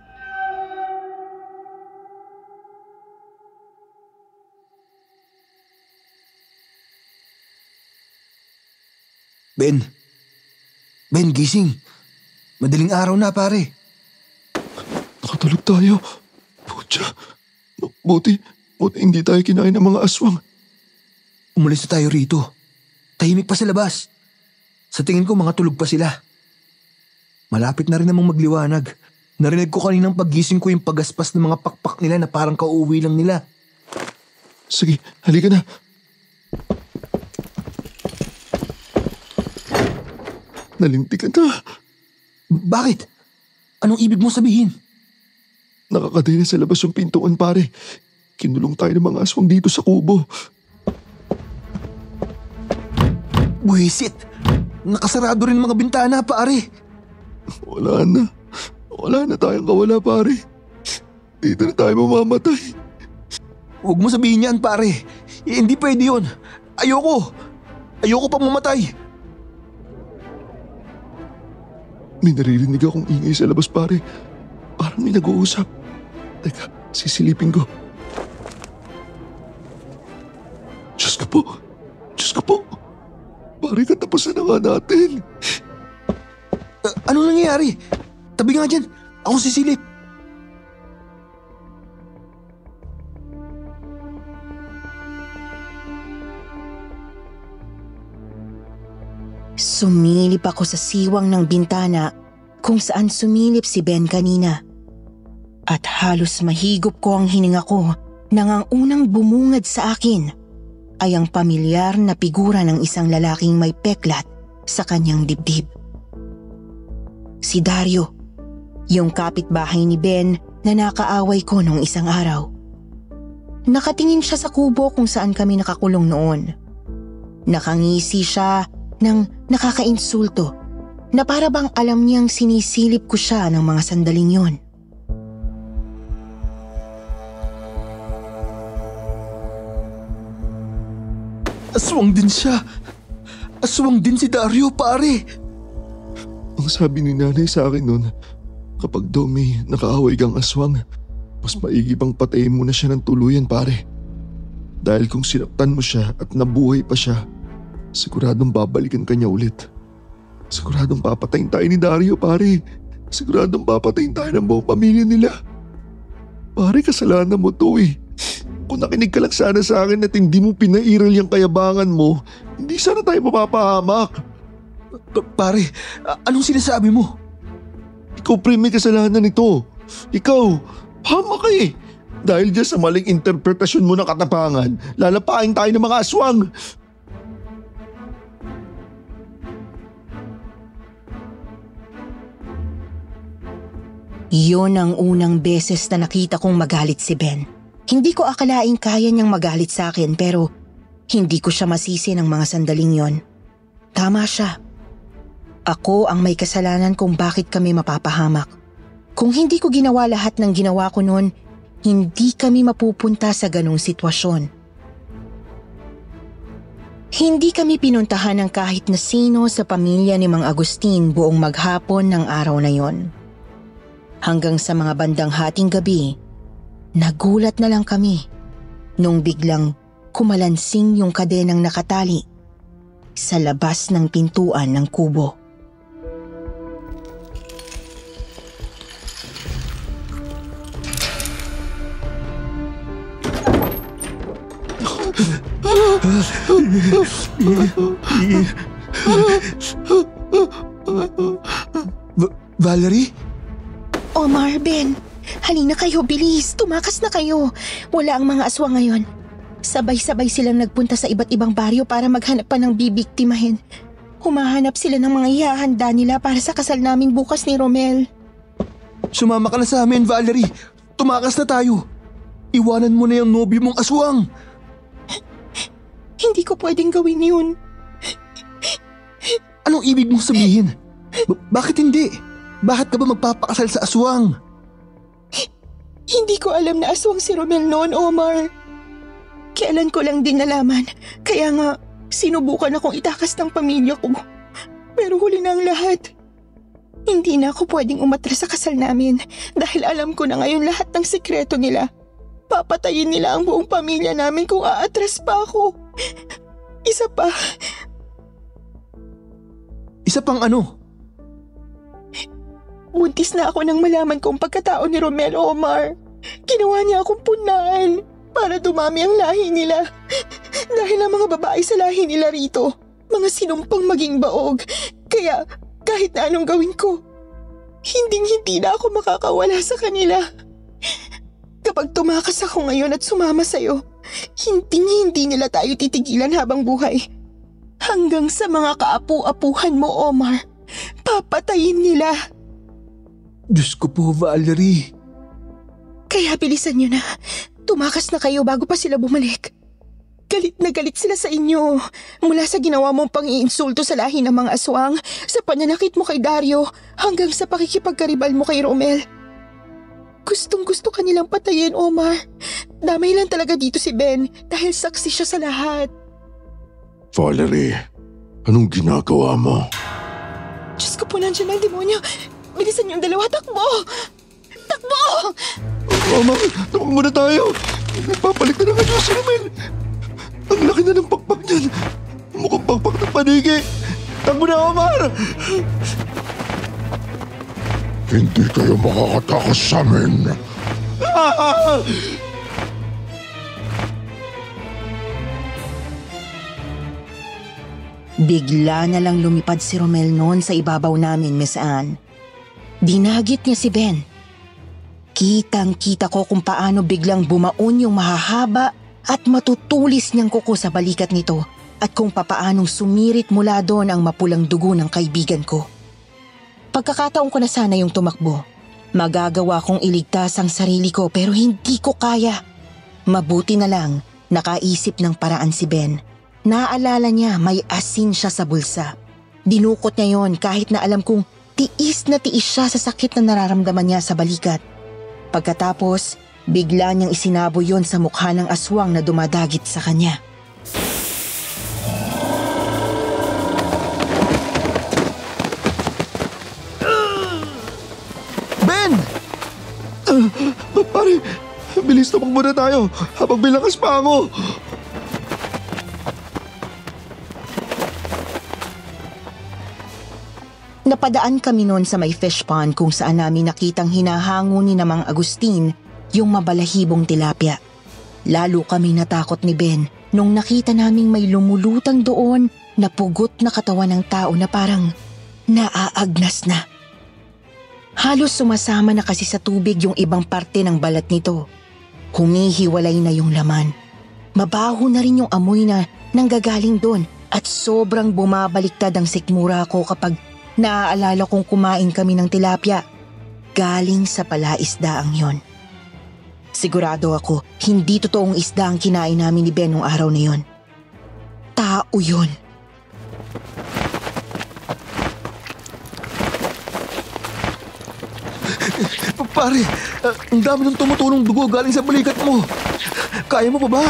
Ben, gising. Madaling araw na, pare. Nakatulog tayo. Pucha. Buti hindi tayo kinain ng mga aswang. Umalis na tayo rito. Tahimik pa sa labas. Sa tingin ko mga tulog pa sila. Malapit na rin namang magliwanag. Narinig ko kaninang paggising ko yung pagaspas ng mga pakpak nila na parang kauuwi lang nila. Sige, halika na. Nalintikan na. Bakit? Anong ibig mo sabihin? Nakakadena sa labas yung pintuan, pare. Kinulong tayo ng mga aswang dito sa kubo. Buwisit! Nakasarado rin mga bintana, pare. Wala na. Wala na tayong kawala, pare. Dito na tayo mamamatay. Huwag mo sabihin yan, pare. Hindi pwede yun. Ayoko. Ayoko pa mamatay. May naririnig akong ingay sa labas, pare. Parang may nag-uusap. Teka, sisilipin ko. Diyos ko po! Diyos ko po! Pare, katapusan na nga natin. Ano nangyayari? Tabi nga dyan. Ako sisilip. Sumilip ako sa siwang ng bintana kung saan sumilip si Ben kanina. At halos mahigop ko ang hininga ko nang ang unang bumungad sa akin ay ang pamilyar na figura ng isang lalaking may peklat sa kanyang dibdib. Si Dario, yung kapitbahay ni Ben na nakaaway ko nung isang araw. Nakatingin siya sa kubo kung saan kami nakakulong noon. Nakangisi siya nang nakakainsulto na para bang alam niyang sinisilip ko siya ng mga sandaling yon. Aswang din siya. Aswang din si Dario, pare. Ang sabi ni nanay sa akin noon, kapag daw may nakaaway kang aswang, mas maigi pang patayin mo na siya ng tuluyan, pare. Dahil kung sinaktan mo siya at nabuhay pa siya, siguradong babalikan ka niya ulit. Siguradong papatayin tayo ni Dario, pare. Siguradong papatayin tayo ng buong pamilya nila. Pare, kasalanan mo to eh. Kung nakinig ka lang sana sa akin at hindi mo pinairal yung kayabangan mo, hindi sana tayo mapapahamak. Pare, anong sinasabi mo? Ikaw pre, may kasalanan nito. Ikaw, hamak ka eh. Dahil dyan sa maling interpretasyon mo ng katapangan, lalapain tayo ng mga aswang. Iyon ang unang beses na nakita kong magalit si Ben. Hindi ko akalaing kaya niyang magalit sa akin pero hindi ko siya masisi ng mga sandaling yon. Tama siya. Ako ang may kasalanan kung bakit kami mapapahamak. Kung hindi ko ginawa lahat ng ginawa ko noon, hindi kami mapupunta sa ganong sitwasyon. Hindi kami pinuntahan ng kahit na sino sa pamilya ni Mang Agustin buong maghapon ng araw na yon. Hanggang sa mga bandang hating gabi, nagulat na lang kami nung biglang kumalansing yung kadenang nakatali sa labas ng pintuan ng kubo. Valerie? Omar, Ben, halina kayo, bilis, tumakas na kayo. Wala ang mga aswang ngayon. Sabay-sabay silang nagpunta sa iba't ibang baryo para maghanap pa ng bibiktimahin. Humahanap sila ng mga ihahanda nila para sa kasal namin bukas ni Romel. Sumama ka na sa amin, Valerie. Tumakas na tayo. Iwanan mo na yung nobyo mong aswang. Hindi ko pwedeng gawin yun. Anong ibig mong sabihin? Bakit hindi? Bakit ka ba magpapakasal sa aswang? Hindi ko alam na aswang si Romel noon, Omar. Kailan ko lang din nalaman. Kaya nga, sinubukan akong itakas ng pamilya ko. Pero huli na ang lahat. Hindi na ako pwedeng umatras sa kasal namin dahil alam ko na ngayon lahat ng sikreto nila. Papatayin nila ang buong pamilya namin kung aatras pa ako. Isa pa. Isa pang ano? Buntis na ako nang malaman kong pagkatao ni Romel, Omar. Ginawa niya akong punaan para dumami ang lahi nila. Dahil ang mga babae sa lahi nila rito, mga sinumpang maging baog. Kaya kahit na anong gawin ko, hindi na ako makakawala sa kanila. Kapag tumakas ako ngayon at sumama sa'yo, hindi nila tayo titigilan habang buhay. Hanggang sa mga kaapu-apuhan mo, Omar, papatayin nila. Diyos ko po, Valerie. Kaya bilisan niyo na. Tumakas na kayo bago pa sila bumalik. Galit na galit sila sa inyo. Mula sa ginawa mong pang-iinsulto sa lahi ng mga aswang, sa pananakit mo kay Dario, hanggang sa pakikipagkaribal mo kay Romel. Gustong-gusto ka nilang patayin, Omar. Damay lang talaga dito si Ben dahil saksi siya sa lahat. Valerie, anong ginagawa mo? Diyos ko po, nandiyan ang demonyo. Bilisan yung dalawa, takbo! Takbo! Omar, takbo muna tayo. Nagpapalik na nga si Romel. Ang laki na ng pakpak niyan. Mukhang pakpak ng panigi. Takbo na, Omar! Hindi kayo makakatakas sa amin. Bigla na lang lumipad si Romel noon sa ibabaw namin, Miss Anne. Dinagit niya si Ben. Kitang-kita ko kung paano biglang bumaon yung mahahaba at matutulis niyang kuko sa balikat nito at kung papaanong sumirit mula doon ang mapulang dugo ng kaibigan ko. Pagkakataon ko na sana yung tumakbo. Magagawa kong iligtas ang sarili ko pero hindi ko kaya. Mabuti na lang nakaisip ng paraan si Ben. Naalala niya may asin siya sa bulsa. Dinukot niya yon kahit na alam kong tiis na tiis siya sa sakit na nararamdaman niya sa balikat. Pagkatapos, bigla niyang isinabo yon sa mukha ng aswang na dumadagit sa kanya. Ben! Pare, bilis na muna tayo habang bilakas pa ako. Napadaan kami noon sa may fish pond kung saan namin nakitang hinahango ni na Mang Agustin yung mabalahibong tilapia. Lalo kami natakot ni Ben nung nakita naming may lumulutang doon na pugot na katawan ng tao na parang naaagnas na. Halos sumasama na kasi sa tubig yung ibang parte ng balat nito. Humihiwalay na yung laman. Mabaho na rin yung amoy na nanggagaling doon at sobrang bumabaliktad ang sikmura ko kapag naaalala kong kumain kami ng tilapia. Galing sa palaisdaang yon. Sigurado ako, hindi totoong isda ang kinain namin ni Ben nung araw na yon. Tao yon. Pare, ang dami ng tumutulong dugo galing sa balikat mo. Kaya mo pa ba?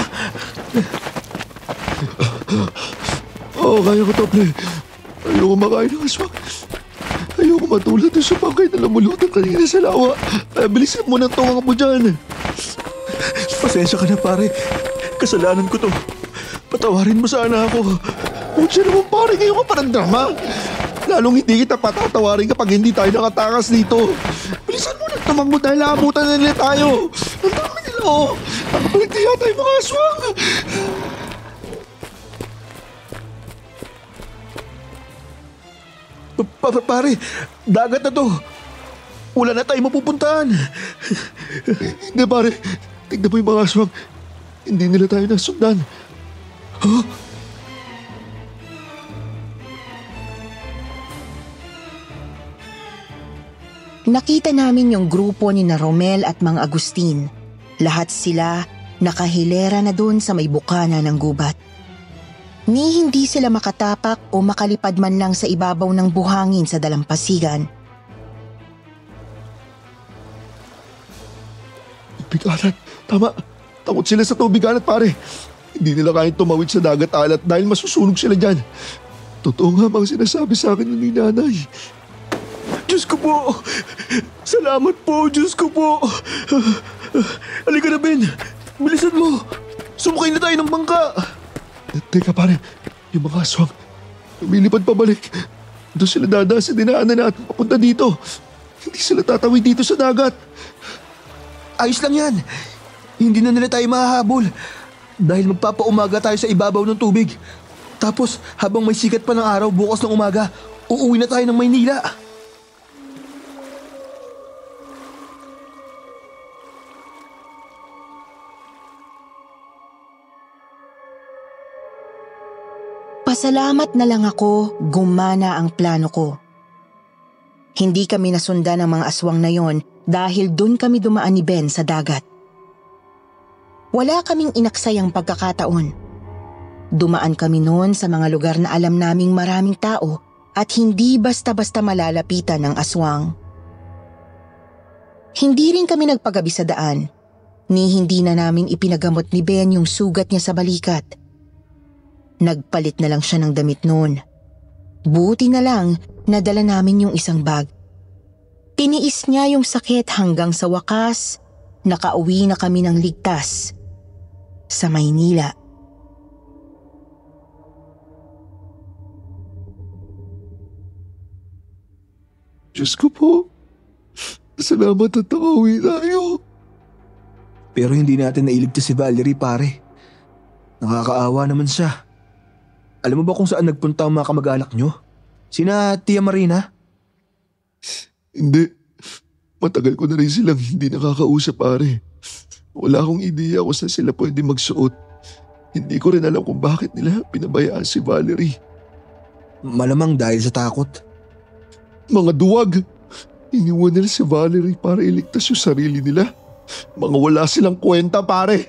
Oo, kaya ko to, pre. Ayoko makain ng aswang. Ayoko matulad sa bangkay na lumulutang kanina sa lawa. Bilisan mo ng tunga mo dyan. Pasensya ka na, pare. Kasalanan ko to. Patawarin mo sana ako. Pucha naman, pare, ngayon ka parang drama. Lalong hindi kita patatawarin kapag hindi tayo nakatakas dito. Bilisan mo ng tamang mo dahil naabutan na nila tayo. Ang dami nila, oh. Nakabalik na yata yung mga aswang. Pare, dagat na to. Wala na tayo mapupuntahan. Hindi, pare. Tignan mo yung mga aswang. Hindi nila tayo nasundan. Huh? Nakita namin yung grupo ni na Romel at Mang Agustin. Lahat sila nakahilera na doon sa may bukana ng gubat. Ni hindi sila makatapak o makalipad man lang sa ibabaw ng buhangin sa dalampasigan. Tubiganan. Tama. Takot sila sa tubiganan, pare. Hindi nila kayang tumawid sa dagat alat dahil masusunog sila dyan. Totoo nga mga sinasabi sa akin ni nanay. Diyos ko po! Salamat po, Diyos ko po! Halika na, Ben! Bilisan mo! Sumakay na tayo ng bangka! Teka, pare. Yung mga aswang, lumilipad pabalik. Doon sila dadaan sa dinaanan natin papunta dito. Hindi sila tatawid dito sa dagat. Ayos lang yan! Hindi na nila tayo mahahabol dahil magpapaumaga tayo sa ibabaw ng tubig. Tapos, habang may sikat pa ng araw bukas ng umaga, uuwi na tayo ng Maynila. Pasalamat na lang ako, gumana ang plano ko. Hindi kami nasundan ng mga aswang na yon dahil doon kami dumaan ni Ben sa dagat. Wala kaming inaksayang pagkakataon. Dumaan kami noon sa mga lugar na alam naming maraming tao at hindi basta-basta malalapitan ng aswang. Hindi rin kami nagpagabi sa daan, ni hindi na namin ipinagamot ni Ben yung sugat niya sa balikat. Nagpalit na lang siya ng damit noon. Buti na lang nadala namin yung isang bag. Tiniis niya yung sakit hanggang sa wakas, nakauwi na kami ng ligtas sa Maynila. Diyos ko po, salamat at nakauwi tayo. Pero hindi natin nailigtas si Valerie, pare. Nakakaawa naman siya. Alam mo ba kung saan nagpunta ang mga kamag-anak nyo? Sina Tia Marina? Hindi. Matagal ko na rin silang hindi nakakausap, pare. Wala akong ideya kung saan sila pwede magsuot. Hindi ko rin alam kung bakit nila pinabayaan si Valerie. Malamang dahil sa takot. Mga duwag! Iniwan nila si Valerie para iligtas yung sarili nila. Mga wala silang kwenta, pare.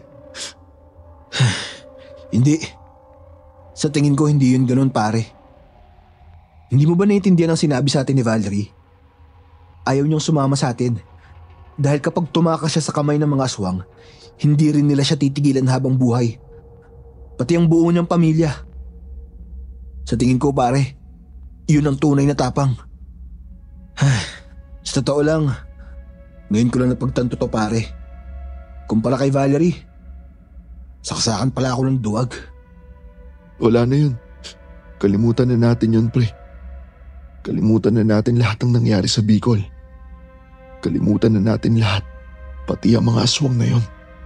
Hindi. Sa tingin ko hindi yun ganun, pare. Hindi mo ba naiintindihan ang sinabi sa atin ni Valerie? Ayaw niyang sumama sa atin. Dahil kapag tumakas siya sa kamay ng mga aswang, hindi rin nila siya titigilan habang buhay. Pati ang buo niyang pamilya. Sa tingin ko, pare, yun ang tunay na tapang. Sa totoo lang, ngayon ko lang napagtanto to, pare. Kumpara kay Valerie, saksakan pala ako ng duwag. Wala na yun. Kalimutan na natin yun, pre. Kalimutan na natin lahat ng nangyari sa Bicol. Kalimutan na natin lahat, pati ang mga aswang na yun.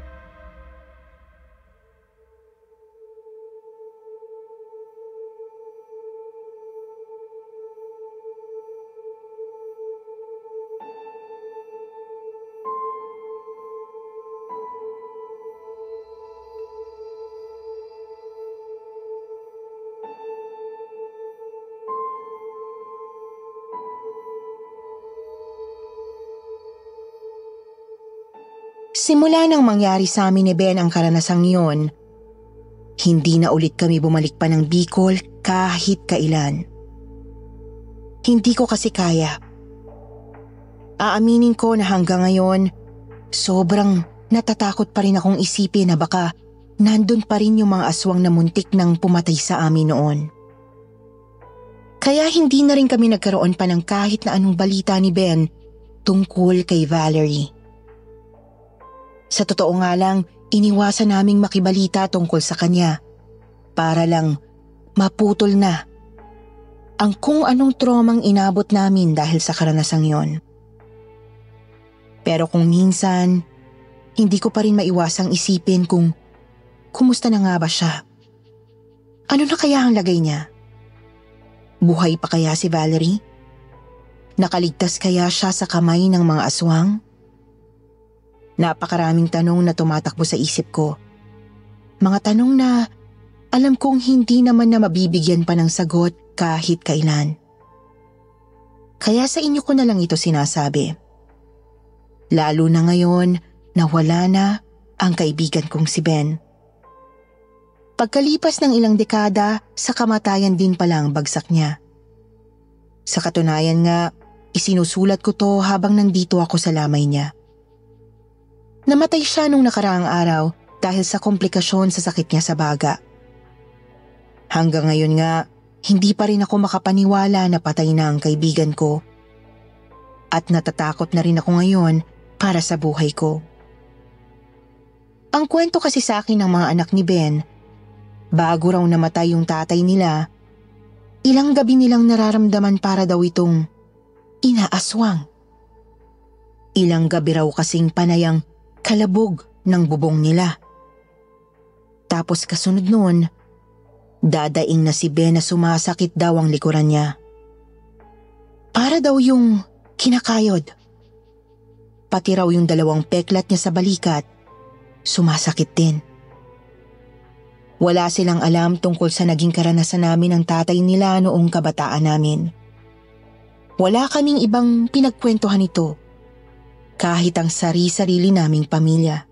Simula nang mangyari sa amin ni Ben ang karanasang iyon, hindi na ulit kami bumalik pa ng Bicol kahit kailan. Hindi ko kasi kaya. Aaminin ko na hanggang ngayon, sobrang natatakot pa rin akong isipin na baka nandun pa rin yung mga aswang na muntik nang pumatay sa amin noon. Kaya hindi na rin kami nagkaroon pa ng kahit na anong balita ni Ben tungkol kay Valerie. Sa totoo nga lang, iniwasan naming makibalita tungkol sa kanya para lang maputol na ang kung anong tromang inabot namin dahil sa karanasang yon. Pero kung minsan, hindi ko pa rin maiwasang isipin kung kumusta na nga ba siya. Ano na kaya ang lagay niya? Buhay pa kaya si Valerie? Nakaligtas kaya siya sa kamay ng mga aswang? Napakaraming tanong na tumatakbo sa isip ko. Mga tanong na alam kong hindi naman na mabibigyan pa ng sagot kahit kailan. Kaya sa inyo ko na lang ito sinasabi. Lalo na ngayon na wala na ang kaibigan kong si Ben. Pagkalipas ng ilang dekada, sa kamatayan din pala ang bagsak niya. Sa katunayan nga, isinusulat ko to habang nandito ako sa lamay niya. Namatay siya nung nakaraang araw dahil sa komplikasyon sa sakit niya sa baga. Hanggang ngayon nga, hindi pa rin ako makapaniwala na patay na ang kaibigan ko. At natatakot na rin ako ngayon para sa buhay ko. Ang kwento kasi sa akin ng mga anak ni Ben, bago raw namatay yung tatay nila, ilang gabi nilang nararamdaman para daw itong inaaswang. Ilang gabi raw kasing panayang kalabog ng bubong nila. Tapos kasunod noon, dadaing na si Ben na sumasakit daw ang likuran niya. Para daw yung kinakayod. Pati raw yung 2 peklat niya sa balikat, sumasakit din. Wala silang alam tungkol sa naging karanasan namin ng tatay nila noong kabataan namin. Wala kaming ibang pinagkwentuhan ito. kahit ang sari-sarili naming pamilya.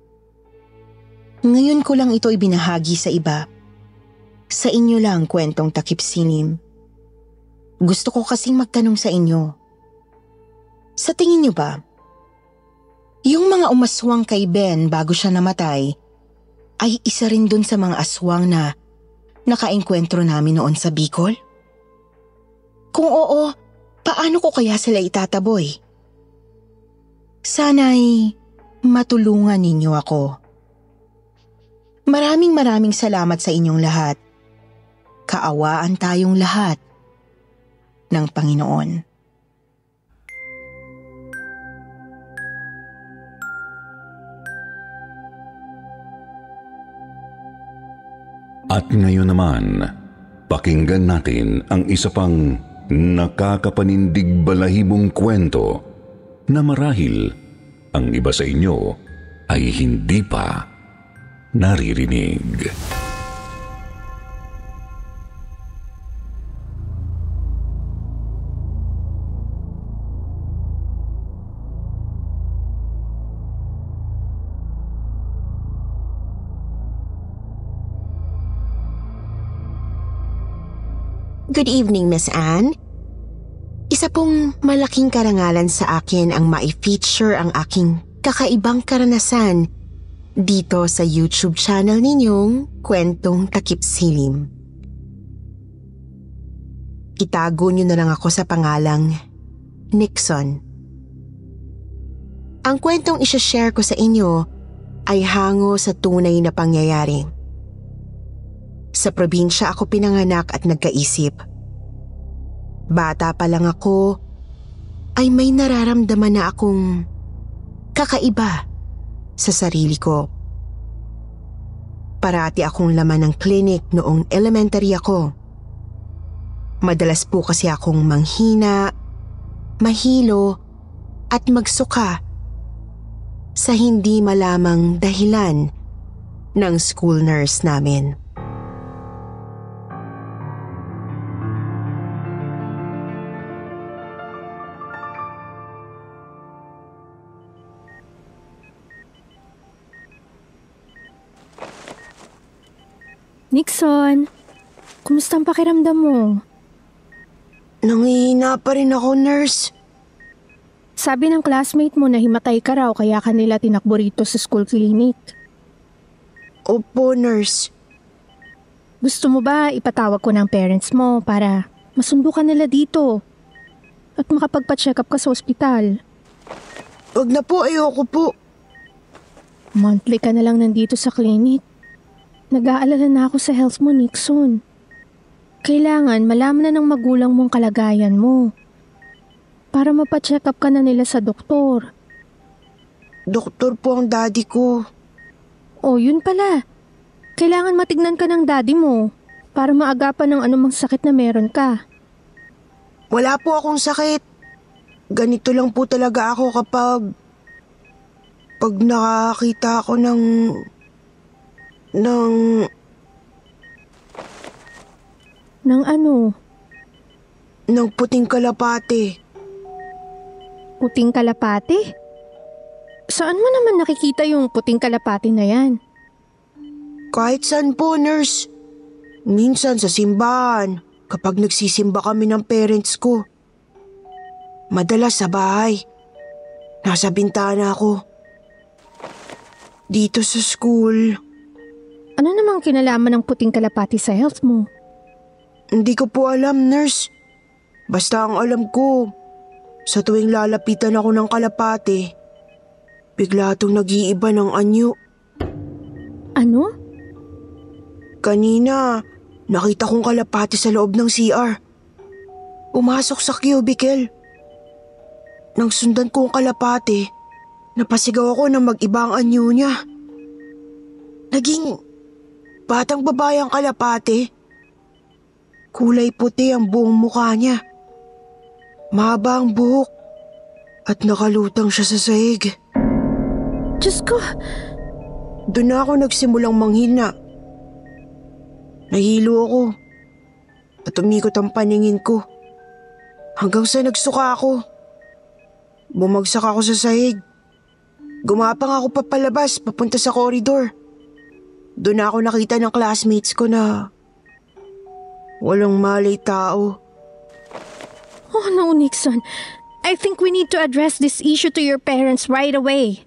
Ngayon ko lang ito ibinahagi sa iba. Sa inyo lang kwentong takip silim. Gusto ko kasing magtanong sa inyo. Sa tingin niyo ba, yung mga umaswang kay Ben bago siya namatay ay isa rin dun sa mga aswang na nakaengkwentro namin noon sa Bicol? Kung oo, paano ko kaya sila itataboy? Sana'y matulungan ninyo ako. Maraming salamat sa inyong lahat. Kaawaan tayong lahat ng Panginoon. At ngayon naman, pakinggan natin ang isa pang nakakapanindig balahibong kwento na marahil ang iba sa inyo ay hindi pa naririnig. Good evening, Miss Anne. Isa pong malaking karangalan sa akin ang ma-feature ang aking kakaibang karanasan dito sa YouTube channel ninyong Kwentong Takip Silim. Itago niyo na lang ako sa pangalang Nixon. Ang kwentong isashare ko sa inyo ay hango sa tunay na pangyayari. Sa probinsya ako pinanganak at nagkaisip. Bata pa lang ako ay may nararamdaman na akong kakaiba sa sarili ko. Parati akong laman ng clinic noong elementary ako. Madalas po kasi akong manghina, mahilo at magsuka sa hindi malamang dahilan ng school nurse namin. Nixon, kumusta ang pakiramdam mo? Nangihina pa rin ako, nurse. Sabi ng classmate mo na himatay ka raw kaya kanila tinakbo rito sa school clinic. Opo, nurse. Gusto mo ba ipatawag ko ng parents mo para masundo ka nila dito at makapagpa-check up ka sa ospital? Wag na po, ayoko po. Monthly ka na lang nandito sa clinic. Nag-aalala na ako sa health mo, Nixon. Kailangan malaman na ng magulang mong kalagayan mo para mapacheck up ka na nila sa doktor. Doktor po ang daddy ko. Oh, yun pala. Kailangan matignan ka ng daddy mo para maagapan ng anumang sakit na meron ka. Wala po akong sakit. Ganito lang po talaga ako kapag nakakita ako ng ano? Ng puting kalapate. Puting kalapate? Saan mo naman nakikita yung puting kalapate na yan? Kahit saan po, nurse. Minsan sa simbahan, kapag nagsisimba kami ng parents ko. Madalas sa bahay. Nasa bintana ako. Dito sa school. Ano namang kinalaman ng puting kalapati sa health mo? Hindi ko po alam, nurse. Basta ang alam ko, sa tuwing lalapitan ako ng kalapate, bigla itong nag-iiba ng anyo. Ano? Kanina, nakita kong kalapate sa loob ng CR. Pumasok sa cubicle. Nang sundan ko ang kalapate, napasigaw ako na mag-iba ang anyo niya. Naging batang babae ang kalapate. Kulay puti ang buong mukha niya. Mahaba ang buhok at nakalutang siya sa sahig. Diyos ko! Doon na ako nagsimulang manghina. Nahilo ako at umikot ang paningin ko hanggang sa nagsuka ako. Bumagsak ako sa sahig. Gumapang ako papalabas, papunta sa koridor. Doon ako nakita ng classmates ko na walang malay tao. Oh no, Nixon. I think we need to address this issue to your parents right away.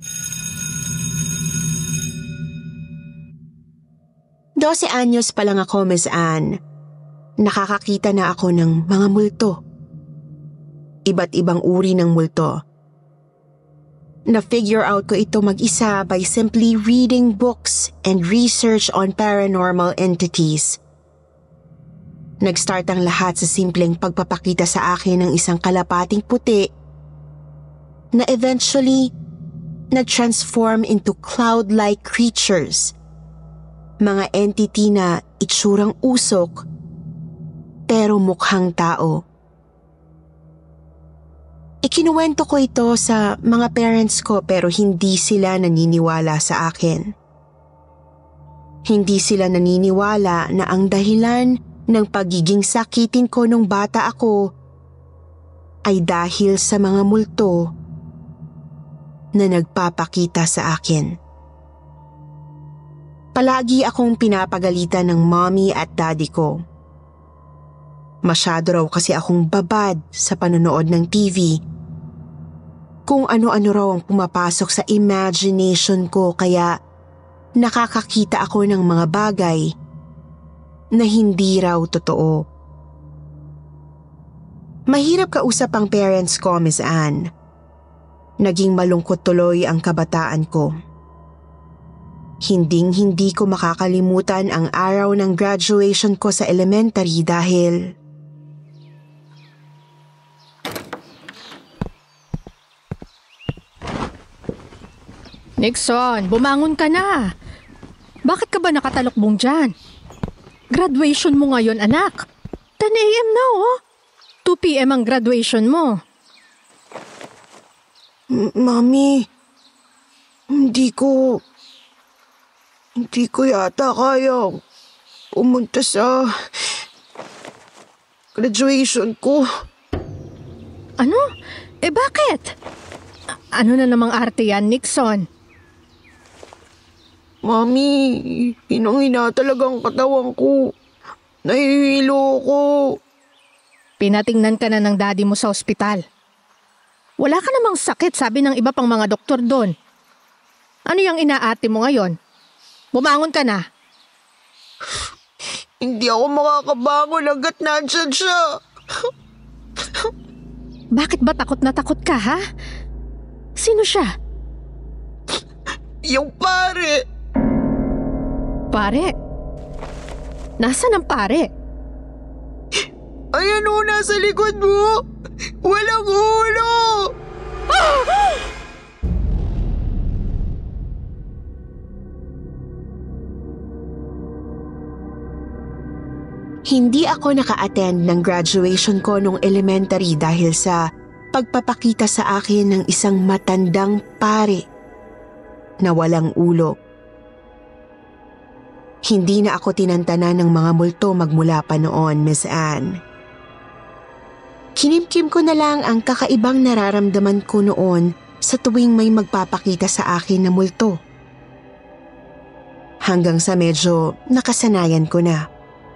12 anyos pa lang ako, Miss Anne. Nakakakita na ako ng mga multo. Iba't ibang uri ng multo. Na-figure out ko ito mag-isa by simply reading books and research on paranormal entities. Nag-start ang lahat sa simpleng pagpapakita sa akin ng isang kalapating puti na eventually nag-transform into cloud-like creatures. Mga entity na itsurang usok pero mukhang tao. Ikinuwento ko ito sa mga parents ko pero hindi sila naniniwala sa akin. Hindi sila naniniwala na ang dahilan ng pagiging sakitin ko nung bata ako ay dahil sa mga multo na nagpapakita sa akin. Palagi akong pinapagalitan ng mommy at daddy ko. Masyado raw kasi akong babad sa panonood ng TV. Kung ano-ano raw ang pumapasok sa imagination ko kaya nakakakita ako ng mga bagay na hindi raw totoo. Mahirap kausap ang parents ko, Miss Anne. Naging malungkot tuloy ang kabataan ko. Hinding-hindi ko makakalimutan ang araw ng graduation ko sa elementary dahil Nixon, bumangon ka na. Bakit ka ba nakatalokbong dyan? Graduation mo ngayon, anak. 10 a.m. na, oh. 2 p.m. ang graduation mo. Mami, hindi ko yata kaya pumunta sa graduation ko. Ano? Bakit? Ano na namang arte yan, Nixon? Mami, hinang-hina talagang katawan ko. Nahihilo ko. Pinatingnan ka na ng daddy mo sa ospital. Wala ka namang sakit, sabi ng iba pang mga doktor doon. Ano yung inaate mo ngayon? Bumangon ka na. Hindi ako makakabangon hanggat nandyan siya. Bakit ba takot na takot ka, ha? Sino siya? Yung pare. Pare? Nasaan ang pare? Ayan o, nasa likod mo. Walang ulo. Hindi ako naka-attend ng graduation ko nung elementary dahil sa pagpapakita sa akin ng isang matandang pare na walang ulo. Hindi na ako tinantanan ng mga multo magmula pa noon, Miss Anne. Kinimkim ko na lang ang kakaibang nararamdaman ko noon sa tuwing may magpapakita sa akin na multo. Hanggang sa medyo nakasanayan ko na.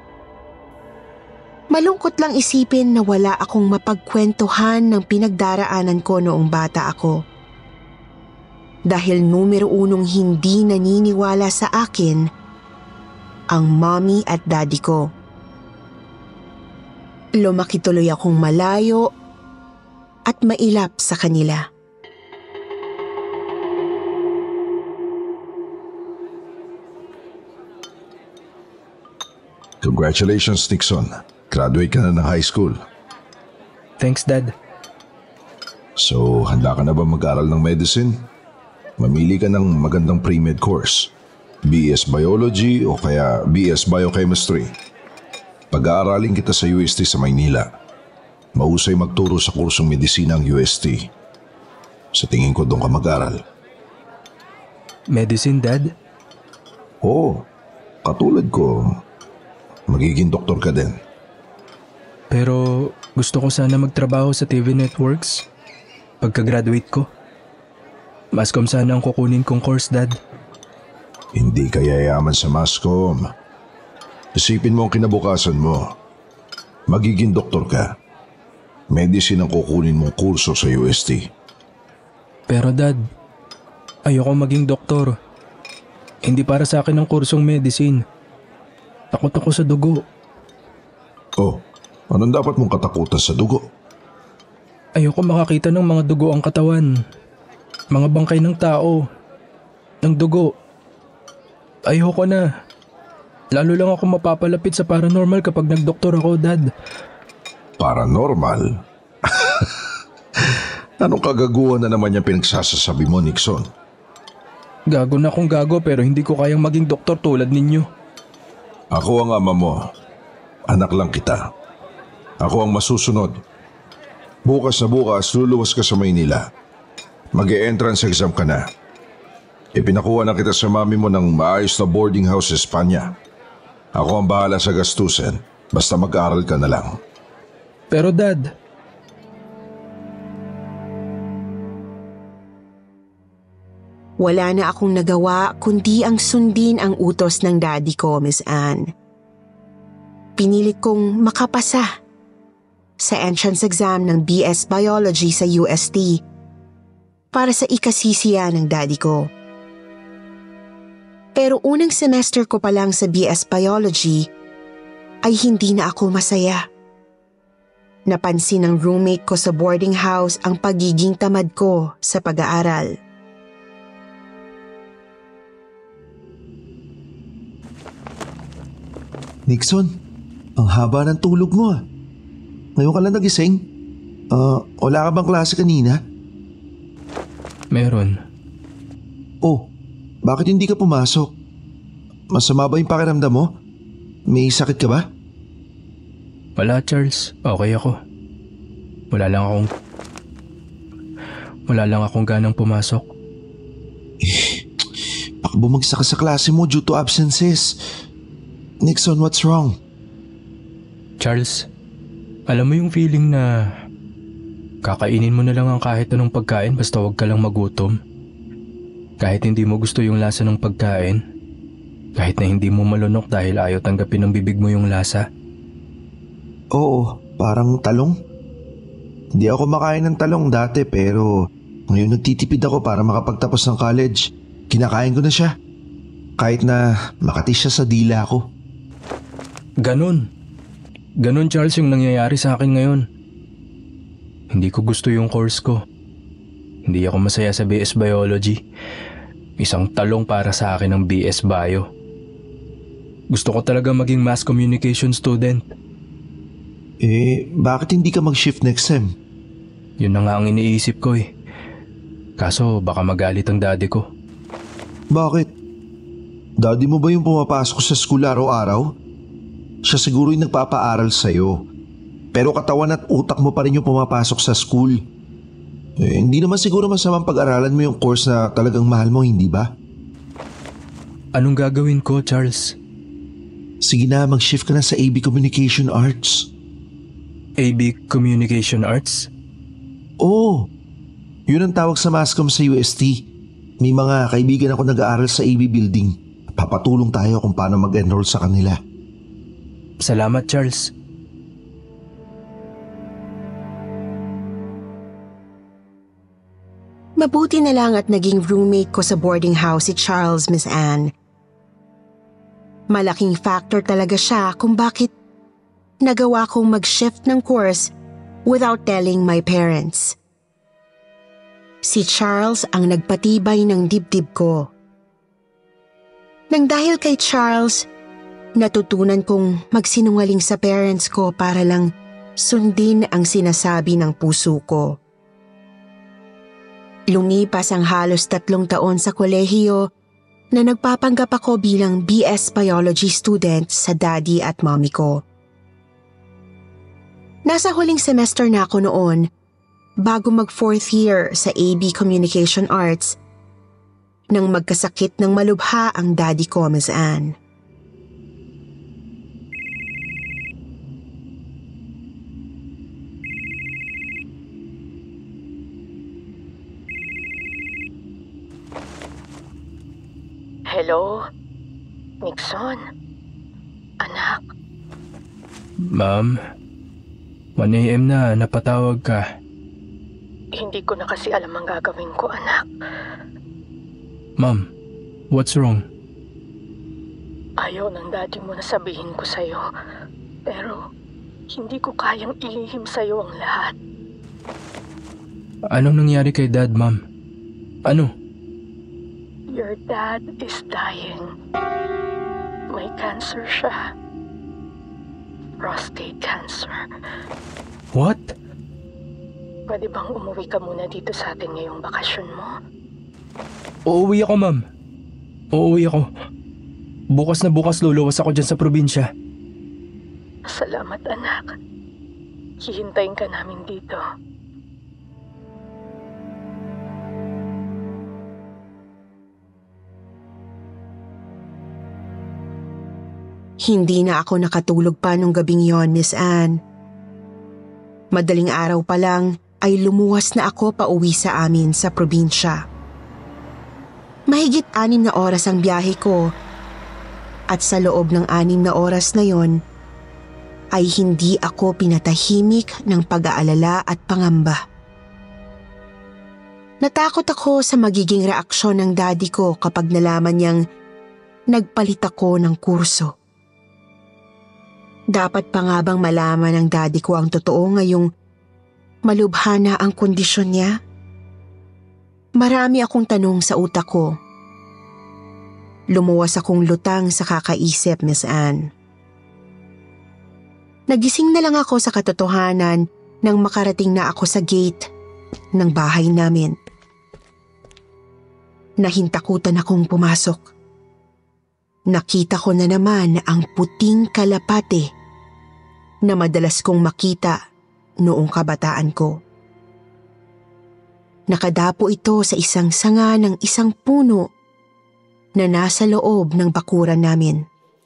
Malungkot lang isipin na wala akong mapagkwentuhan ng pinagdaraanan ko noong bata ako. Dahil numero 1 hindi naniniwala sa akin ang mommy at daddy ko. Lumaki tuloy akong malayo at mailap sa kanila. Congratulations, Nixon. Graduate ka na ng high school. Thanks, Dad. So, handa ka na ba mag-aral ng medicine? Mamili ka ng magandang pre-med course. BS Biology o kaya BS Biochemistry. Pag-aaralin kita sa UST sa Maynila. Mahusay magturo sa kursong medisina ang UST. Sa tingin ko doon ka mag-aral. Medicine, Dad? Oo, katulad ko. Magiging doktor ka din. Pero gusto ko sana magtrabaho sa TV networks. pagka-graduate ko. Mascom sana ang kukunin kong course, Dad. Hindi ka yayaman sa Mascom. Isipin mo ang kinabukasan mo. Magiging doktor ka. Medicine ang kukunin mong kurso sa UST. Pero Dad, ayoko maging doktor. Hindi para sa akin ang kursong medicine. Takot ako sa dugo. Oh, anong dapat mong katakutan sa dugo? Ayoko makakita ng mga dugo ang katawan. Mga bangkay ng tao. Ng dugo. Ayoko na. Lalo lang ako mapapalapit sa paranormal kapag nagdoktor ako, Dad. Paranormal? Anong kagaguhan na naman yung pinagsasasabi mo, Nixon? Gago na akong gago pero hindi ko kayang maging doktor tulad ninyo. Ako ang ama mo. Anak lang kita. Ako ang masusunod. Bukas na bukas, luluwas ka sa Maynila. Mag-e-entrance exam ka na. Ipinakuha na kita sa mami mo ng maayos na boarding house sa Espanya. Ako ang bahala sa gastusin. Basta mag-aaral ka na lang. Pero Dad... Wala na akong nagawa kundi ang sundin ang utos ng daddy ko, Miss Anne. Pinilit kong makapasa sa entrance exam ng BS Biology sa UST para sa ikasisiya ng daddy ko. Pero unang semester ko pa lang sa BS Biology ay hindi na ako masaya. Napansin ng roommate ko sa boarding house ang pagiging tamad ko sa pag-aaral. Nixon, ang haba ng tulog mo ah. Ngayon ka lang nagising? Wala ka bang klase kanina? Meron. Oh, bakit hindi ka pumasok? Masama ba yung pakiramdam mo? May sakit ka ba? Wala, Charles. Okay ako. Wala lang akong ganang pumasok. Baka bumagsak ka sa klase mo due to absences. Nixon, what's wrong? Charles, alam mo yung feeling na kakainin mo na lang ang kahit anong pagkain basta huwag ka lang magutom? Kahit hindi mo gusto yung lasa ng pagkain? Kahit na hindi mo malunok dahil ayaw tanggapin ng bibig mo yung lasa? Oo, parang talong. Hindi ako makain ng talong dati pero ngayon nagtitipid ako para makapagtapos ng college. Kinakain ko na siya. Kahit na makati siya sa dila ko. Ganon Charles yung nangyayari sa akin ngayon. Hindi ko gusto yung course ko. Hindi ako masaya sa BS Biology. Isang talong para sa akin ang BS Bio. Gusto ko talaga maging mass communication student. Bakit hindi ka mag-shift next sem? Yun na nga ang iniisip ko eh. Kaso baka magalit ang daddy ko. Bakit? Daddy mo ba yung pumapasok sa school araw-araw? Siya siguro yung nagpapaaral sa'yo. Pero katawan at utak mo pa rin yung pumapasok sa school. Hindi naman siguro masamang pag-aralan mo yung course na talagang mahal mo, hindi ba? Anong gagawin ko, Charles? Sige na, mag-shift ka na sa AB Communication Arts. AB Communication Arts? Oo. Yun ang tawag sa Mascom sa UST. May mga kaibigan ako nag-aaral sa AB building. Papatulong tayo kung paano mag-enroll sa kanila. Salamat, Charles. Mabuti na lang at naging roommate ko sa boarding house si Charles, Miss Anne. Malaking factor talaga siya kung bakit nagawa kong mag-shift ng course without telling my parents. Si Charles ang nagpatibay ng dibdib ko. Nang dahil kay Charles, natutunan kong magsinungaling sa parents ko para lang sundin ang sinasabi ng puso ko. Lumipas ang halos 3 taon sa kolehiyo na nagpapanggap ako bilang BS Biology student sa daddy at mommy ko. Nasa huling semester na ako noon bago mag 4th year sa AB Communication Arts nang magkasakit ng malubha ang daddy ko, Miss Anne. Hello? Nixon? Anak? Ma'am, 1 a.m. na, napatawag ka. Hindi ko na kasi alam ang gagawin ko, anak. Ma'am, what's wrong? Ayaw ng daddy mo na sabihin ko sa'yo. Pero hindi ko kayang ilihim sa'yo ang lahat. Anong nangyari kay Dad, ma'am? Ano? Your dad is dying. May cancer siya. Prostate cancer. What? Pwede bang umuwi ka muna dito sa atin ngayong bakasyon mo? Uuwi ako, ma'am. Uuwi ako. Bukas na bukas luluwas ako dyan sa probinsya. Salamat, anak. Hihintayin ka namin dito. Hindi na ako nakatulog pa nung gabing yon, Miss Anne. Madaling araw pa lang ay lumuwas na ako pauwi sa amin sa probinsya. Mahigit 6 na oras ang biyahe ko at sa loob ng 6 na oras na yon ay hindi ako pinatahimik ng pag-aalala at pangamba. Natakot ako sa magiging reaksyon ng daddy ko kapag nalaman niyang nagpalit ako ng kurso. Dapat pa nga bang malaman ng daddy ko ang totoo ngayong malubha na ang kondisyon niya? Marami akong tanong sa utak ko. Lumuwas akong lutang sa kakaisip, Miss Anne. Nagising na lang ako sa katotohanan nang makarating na ako sa gate ng bahay namin. Nahintakutan akong pumasok. Nakita ko na naman ang puting kalapate na madalas kong makita noong kabataan ko. Nakadapo ito sa isang sanga ng isang puno na nasa loob ng bakuran namin.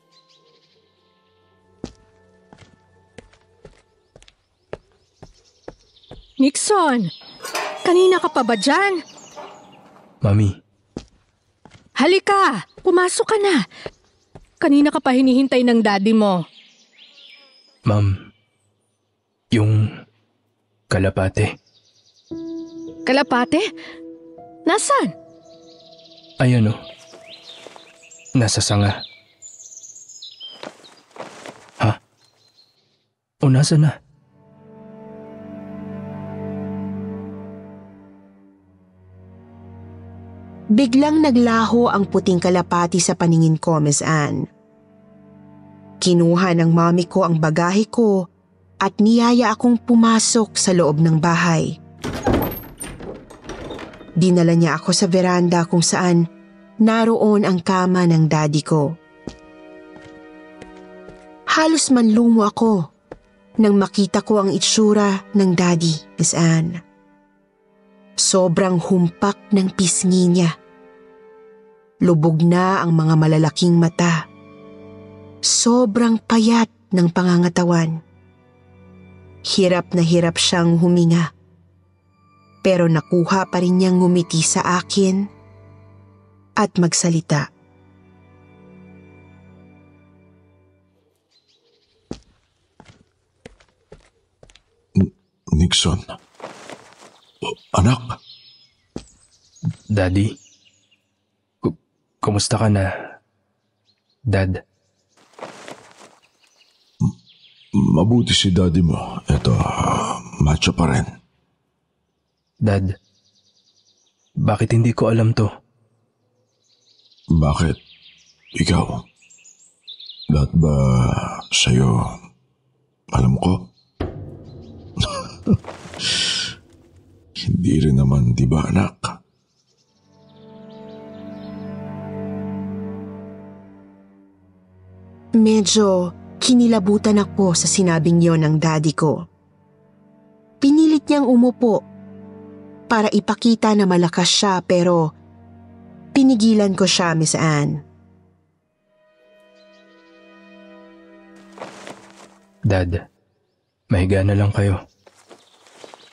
Nixon! Kanina ka pa ba dyan? Mami. Halika! Pumasok ka na! Kanina ka pa hinihintay ng daddy mo. Ma'am, yung kalapate. Kalapate? Nasaan? Ayan o. Nasa sanga. Ha? O nasa na? Biglang naglaho ang puting kalapati sa paningin ko, Miss Anne. Kinuha ng mami ko ang bagahe ko at niyaya akong pumasok sa loob ng bahay. Dinala niya ako sa veranda kung saan naroon ang kama ng daddy ko. Halos manlumo ako nang makita ko ang itsura ng daddy, Miss Anne. Sobrang humpak ng pisngi niya. Lubog na ang mga malalaking mata. Sobrang payat ng pangangatawan. Hirap na hirap siyang huminga. Pero nakuha pa rin niyang ngumiti sa akin at magsalita. Nixon. Anak? Daddy? Kumusta ka na, Dad? Mabuti si daddy mo. Eto, macho pa rin. Dad, bakit hindi ko alam to? Bakit? Ikaw? Lahat ba sa'yo alam ko? Hindi rin naman, di ba, anak? Medyo kinilabutan ako sa sinabing yon ng daddy ko. Pinilit niyang umupo para ipakita na malakas siya pero pinigilan ko siya, Miss Anne. Dad, mahiga na lang kayo.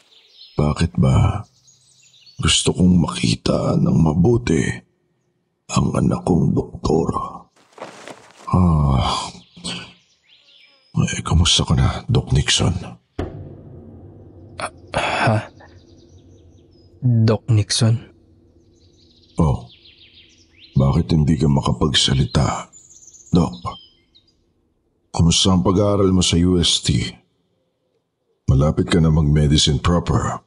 Bakit ba? Gusto kong makita ng mabuti ang anak kong doktor. Kamusta ka na, Doc Nixon? Ha? Doc Nixon? Oh, bakit hindi ka makapagsalita, Doc? Kumusta ang pag-aaral mo sa UST? Malapit ka na mag-medicine proper.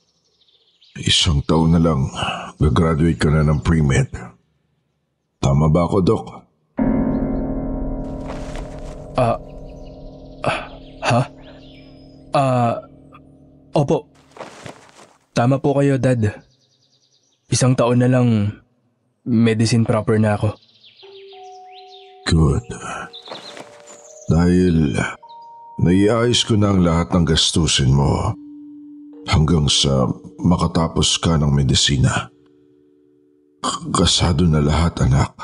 1 taon na lang, gagraduate ka na ng pre-med. Tama ba ako, Doc? Opo. Tama po kayo, Dad. 1 taon na lang, medicine proper na ako. Good. Dahil naiayos ko na ang lahat ng gastusin mo hanggang sa makatapos ka ng medisina. Kasado na lahat, anak.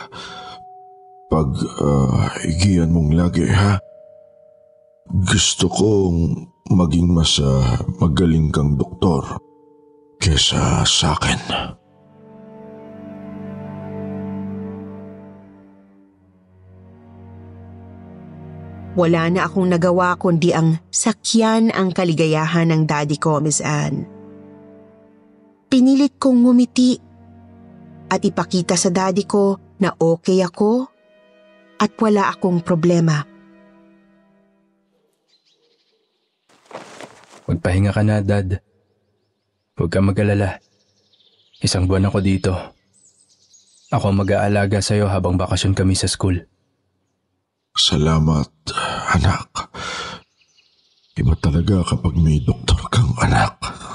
Igiyan mong lagi, ha? Gusto kong maging mas magaling kang doktor kesa sa akin. Wala na akong nagawa kundi ang sakyan ang kaligayahan ng daddy ko, Miss Anne. Pinilit kong ngumiti at ipakita sa daddy ko na okay ako at wala akong problema. Magpahinga ka na, Dad. Huwag kang mag-alala. 1 buwan ako dito. Ako mag-aalaga sa'yo habang bakasyon kami sa school. Salamat, anak. Iba talaga kapag may doktor kang anak.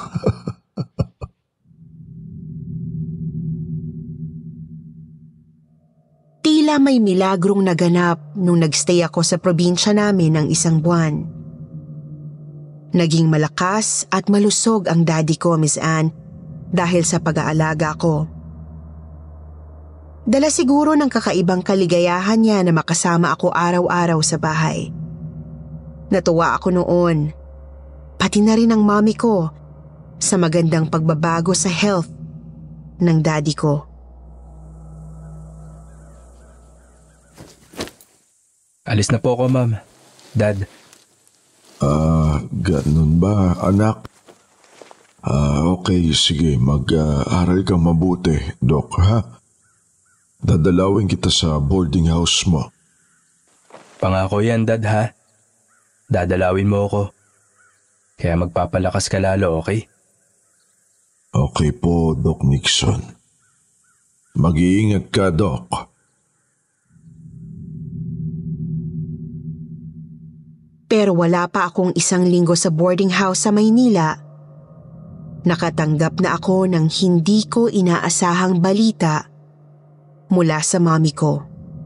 Tila may milagrong naganap nung nagstay ako sa probinsya namin ng 1 buwan. Naging malakas at malusog ang daddy ko, Miss Anne, dahil sa pag-aalaga ko. Dala siguro ng kakaibang kaligayahan niya na makasama ako araw-araw sa bahay. Natuwa ako noon, pati na rin ang mommy ko, sa magandang pagbabago sa health ng daddy ko. Alis na po ako, Ma'am. Dad. Ganun ba, anak? Okay, sige, mag-aral kang mabuti, Doc, ha? Dadalawin kita sa boarding house mo. Pangako yan, Dad, ha? Dadalawin mo ako. Kaya magpapalakas ka lalo, okay? Okay po, Doc Nixon. Mag-iingat ka, Doc. Pero wala pa akong 1 linggo sa boarding house sa Maynila. Nakatanggap na ako ng hindi ko inaasahang balita mula sa mommy ko.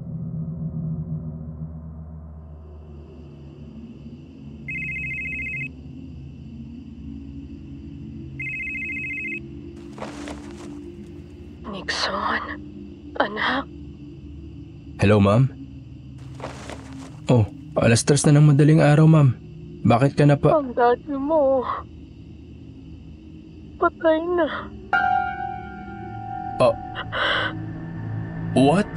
Nixon, anak. Hello, Ma'am? Oh, 3:00 na ng madaling araw, Ma'am. Bakit ka na pa? Ang daddy mo. Patay na. Oh. What?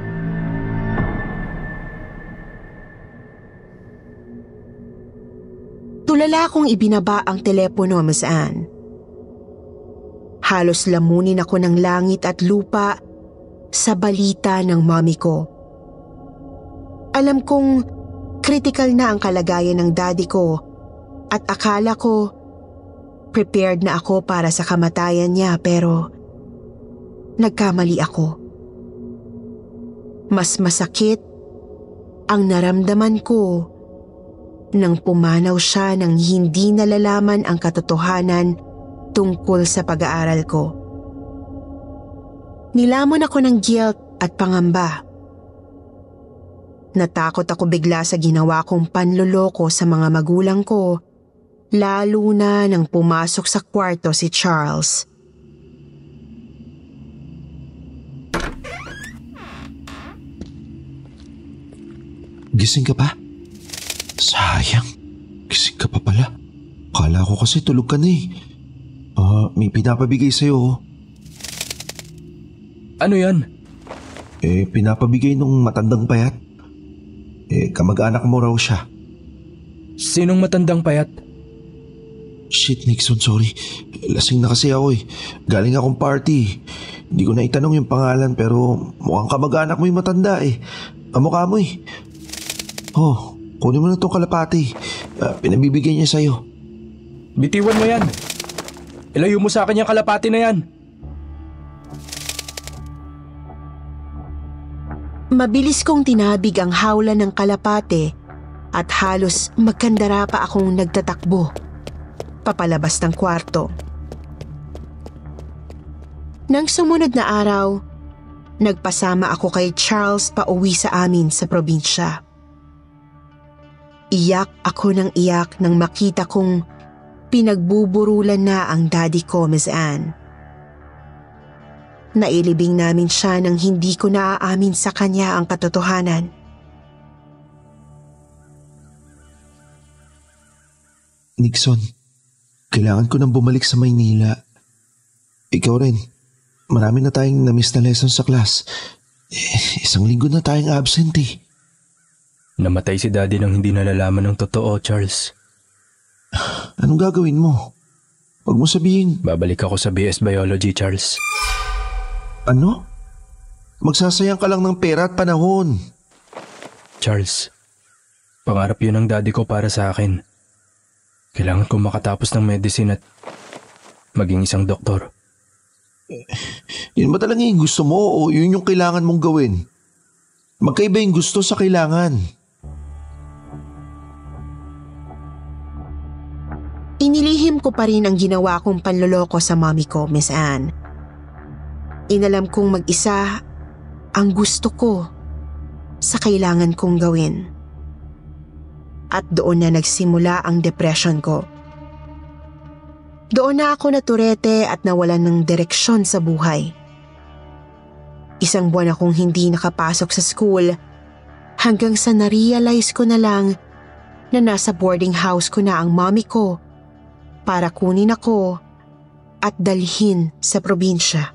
Tulala akong ibinaba ang telepono, Miss Anne. Halos lamunin ako ng langit at lupa sa balita ng mommy ko. Alam kong critical na ang kalagayan ng daddy ko at akala ko prepared na ako para sa kamatayan niya, pero nagkamali ako. Mas masakit ang naramdaman ko nang pumanaw siya nang hindi nalalaman ang katotohanan tungkol sa pag-aaral ko. Nilamon ako ng guilt at pangamba. Natakot ako bigla sa ginawa kong panloloko sa mga magulang ko, lalo na nang pumasok sa kwarto si Charles. Gising ka pa? Sayang. Gising ka pa pala. Kala ko kasi tulog ka na eh. May pinapabigay sa'yo. Ano yan? Pinapabigay nung matandang payat. Kamag-anak mo raw siya. Sinong matandang payat? Shit, Nixon, sorry. Lasing na kasi ako eh. Galing akong party. Hindi ko na itanong yung pangalan pero mukhang kamag-anak mo yung matanda eh. Kamukha mo eh. Oh, kunin mo na itong kalapati. Pinabibigay niya sa'yo. Bitiwan mo yan. Ilayo mo sa akin yung kalapati na yan. Mabilis kong tinabig ang hawla ng kalapate at halos magkandara pa akong nagtatakbo papalabas ng kwarto. Nang sumunod na araw, nagpasama ako kay Charles pauwi sa amin sa probinsya. Iyak ako ng iyak nang makita kong pinagbuburulan na ang daddy ko, Miss Anne. Nailibing namin siya nang hindi ko naaamin sa kanya ang katotohanan. Nixon, kailangan ko nang bumalik sa Maynila. Ikaw rin, marami na tayong na-miss na lesson sa class. 1 linggo na tayong absent eh. Namatay si daddy nang hindi nalalaman ng totoo, Charles. Anong gagawin mo? Huwag mo sabihin. Babalik ako sa BS Biology, Charles. Ano? Magsasayang ka lang ng pera at panahon. Charles, pangarap yun ng daddy ko para sa akin. Kailangan ko makatapos ng medicine at maging isang doktor. Yun ba talaga yung gusto mo o yun yung kailangan mong gawin? Magkaiba yung gusto sa kailangan. Inilihim ko pa rin ang ginawa kong panloloko sa mommy ko, Miss Anne. Inalam kong mag-isa ang gusto ko sa kailangan kong gawin. At doon na nagsimula ang depression ko. Doon na ako naturete at nawalan ng direksyon sa buhay. 1 buwan akong hindi nakapasok sa school hanggang sa na-realize ko na lang na nasa boarding house ko na ang mommy ko para kunin ako at dalhin sa probinsya.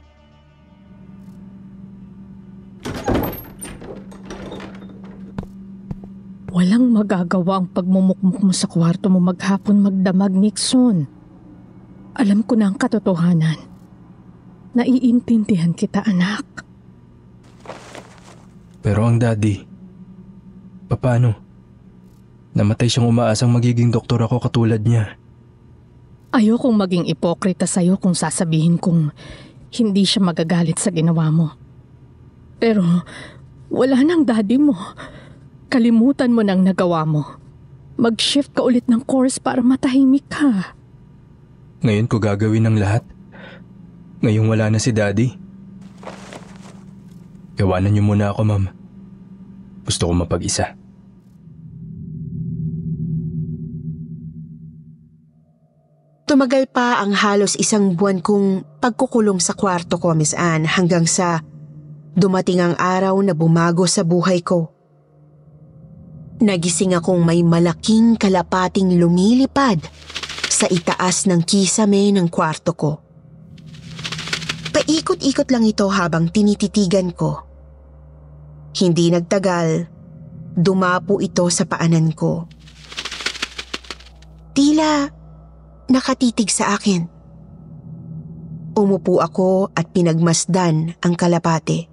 Walang magagawa ang pagmumukmuk mo sa kwarto mo maghapon magdamag, Nixon. Alam ko na ang katotohanan. Naiintindihan kita, anak. Pero ang daddy, paano? Namatay siyang umaasang magiging doktor ako katulad niya. Ayokong maging ipokrita sa'yo kung sasabihin kong hindi siya magagalit sa ginawa mo. Pero wala nang daddy mo. Kalimutan mo nang nagawa mo. Mag-shift ka ulit ng course para matahimik ka. Ngayon ko gagawin ang lahat. Ngayong wala na si daddy. Iwanan niyo muna ako, ma'am. Gusto ko mapag-isa. Tumagal pa ang halos 1 buwan kong pagkukulong sa kwarto ko, Miss Anne, hanggang sa dumating ang araw na bumago sa buhay ko. Nagising akong may malaking kalapating lumilipad sa itaas ng kisame ng kwarto ko. Paikot-ikot lang ito habang tinititigan ko. Hindi nagtagal, dumapo ito sa paanan ko. Tila nakatitig sa akin. Umupo ako at pinagmasdan ang kalapate.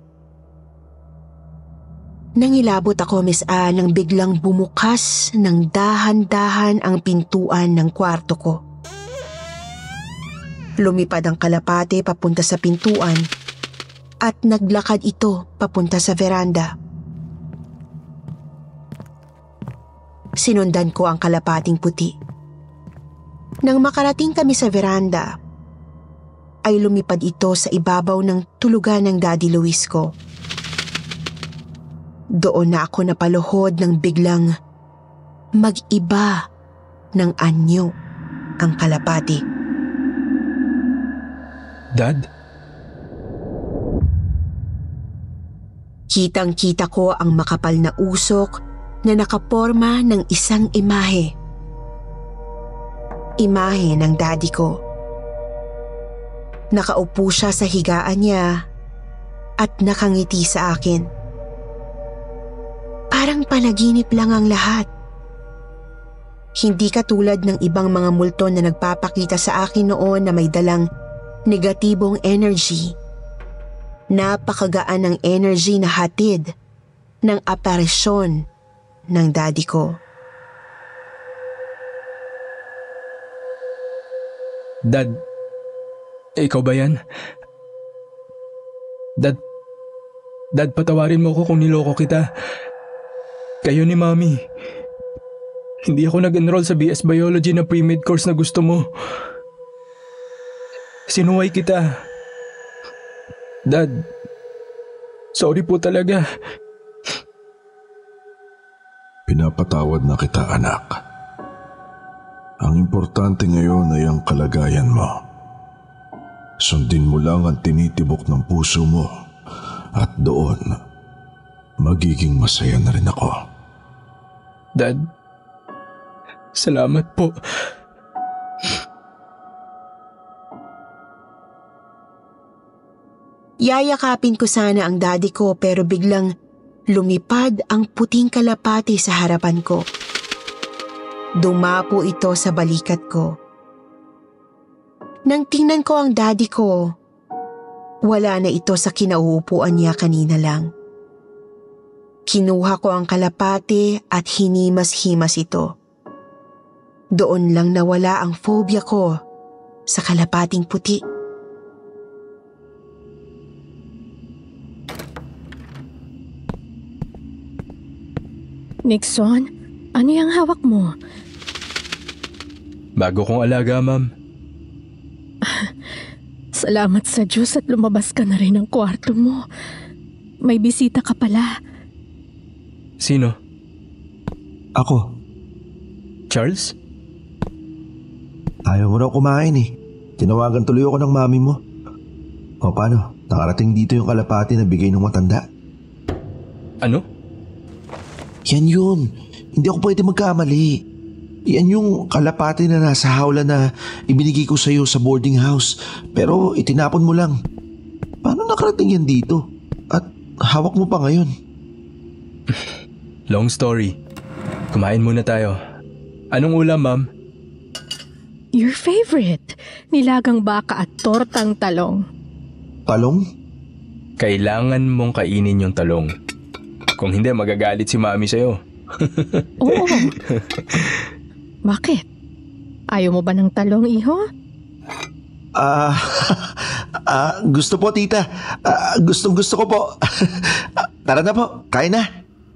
Nangilabot ako, Miss Anne, nang biglang bumukas ng dahan-dahan ang pintuan ng kwarto ko. Lumipad ang kalapate papunta sa pintuan at naglakad ito papunta sa veranda. Sinundan ko ang kalapating puti. Nang makarating kami sa veranda, ay lumipad ito sa ibabaw ng tulugan ng Daddy Luis ko. Doon na ako napaluhod nang biglang mag-iba ng anyo ang kalapati. Dad? Kitang-kita ko ang makapal na usok na nakaporma ng isang imahe. Imahe ng daddy ko. Nakaupo siya sa higaan niya at nakangiti sa akin. Parang panaginip lang ang lahat. Hindi katulad ng ibang mga multo na nagpapakita sa akin noon na may dalang negatibong energy. Napakagaan ng energy na hatid ng aparisyon ng daddy ko. Dad, ikaw ba yan? Dad, patawarin mo ko kung niloko kita. Kayo ni Mami. Hindi ako nag-enroll sa BS Biology na pre-med course na gusto mo. Sinuway kita. Dad, sorry po talaga. Pinapatawad na kita, anak. Ang importante ngayon ay ang kalagayan mo. Sundin mo lang ang tinitibok ng puso mo at doon, magiging masaya na rin ako. Dad, salamat po. Yayakapin ko sana ang daddy ko pero biglang lumipad ang puting kalapati sa harapan ko. Dumapo ito sa balikat ko. Nang tingnan ko ang daddy ko, wala na ito sa kinauupuan niya kanina lang. Kinuha ko ang kalapati at hinimas-himas ito. Doon lang nawala ang phobia ko sa kalapating puti. Nixon, ano yung hawak mo? Bago kong alaga, Ma'am. Salamat sa Diyos at lumabas ka na rin ng kwarto mo. May bisita ka pala. Sino? Ako. Charles? Ayaw mo raw kumain eh. Tinawagan tuloy ako ng mami mo. O paano? Nakarating dito yung kalapati na bigay ng matanda. Ano? Yan yun. Hindi ako pwede magkamali. Yan yung kalapati na nasa hawla na ibinigay ko sa'yo sa boarding house. Pero itinapon mo lang. Paano nakarating yan dito? At hawak mo pa ngayon. Long story. Kumain muna tayo. Anong ulam, Ma'am? Your favorite. Nilagang baka at tortang talong. Talong? Kailangan mong kainin yung talong. Kung hindi, magagalit si Mami sa'yo. Oo. Bakit? Ayaw mo ba ng talong, iho? Gusto po, tita. Gusto ko po. Tara na po, kain na.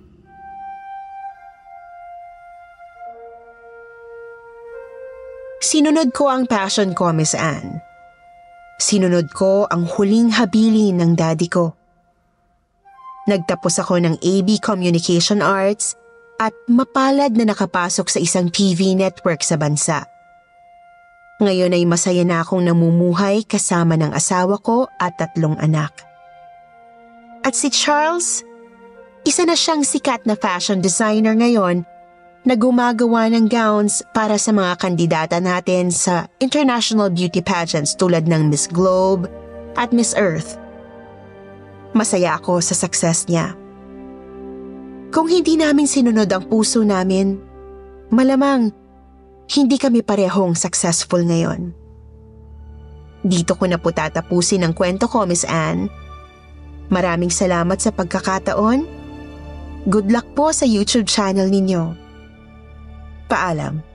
Sinunod ko ang passion ko, Miss Anne. Sinunod ko ang huling habilin ng daddy ko. Nagtapos ako ng AB Communication Arts at mapalad na nakapasok sa isang TV network sa bansa. Ngayon ay masaya na akong namumuhay kasama ng asawa ko at 3 anak. At si Charles, isa na siyang sikat na fashion designer ngayon na gumagawa ng gowns para sa mga kandidata natin sa international beauty pageants tulad ng Miss Globe at Miss Earth. Masaya ako sa success niya. Kung hindi namin sinunod ang puso namin, malamang hindi kami parehong successful ngayon. Dito ko na po tatapusin ang kwento ko, Miss Anne. Maraming salamat sa pagkakataon. Good luck po sa YouTube channel ninyo. Paalam.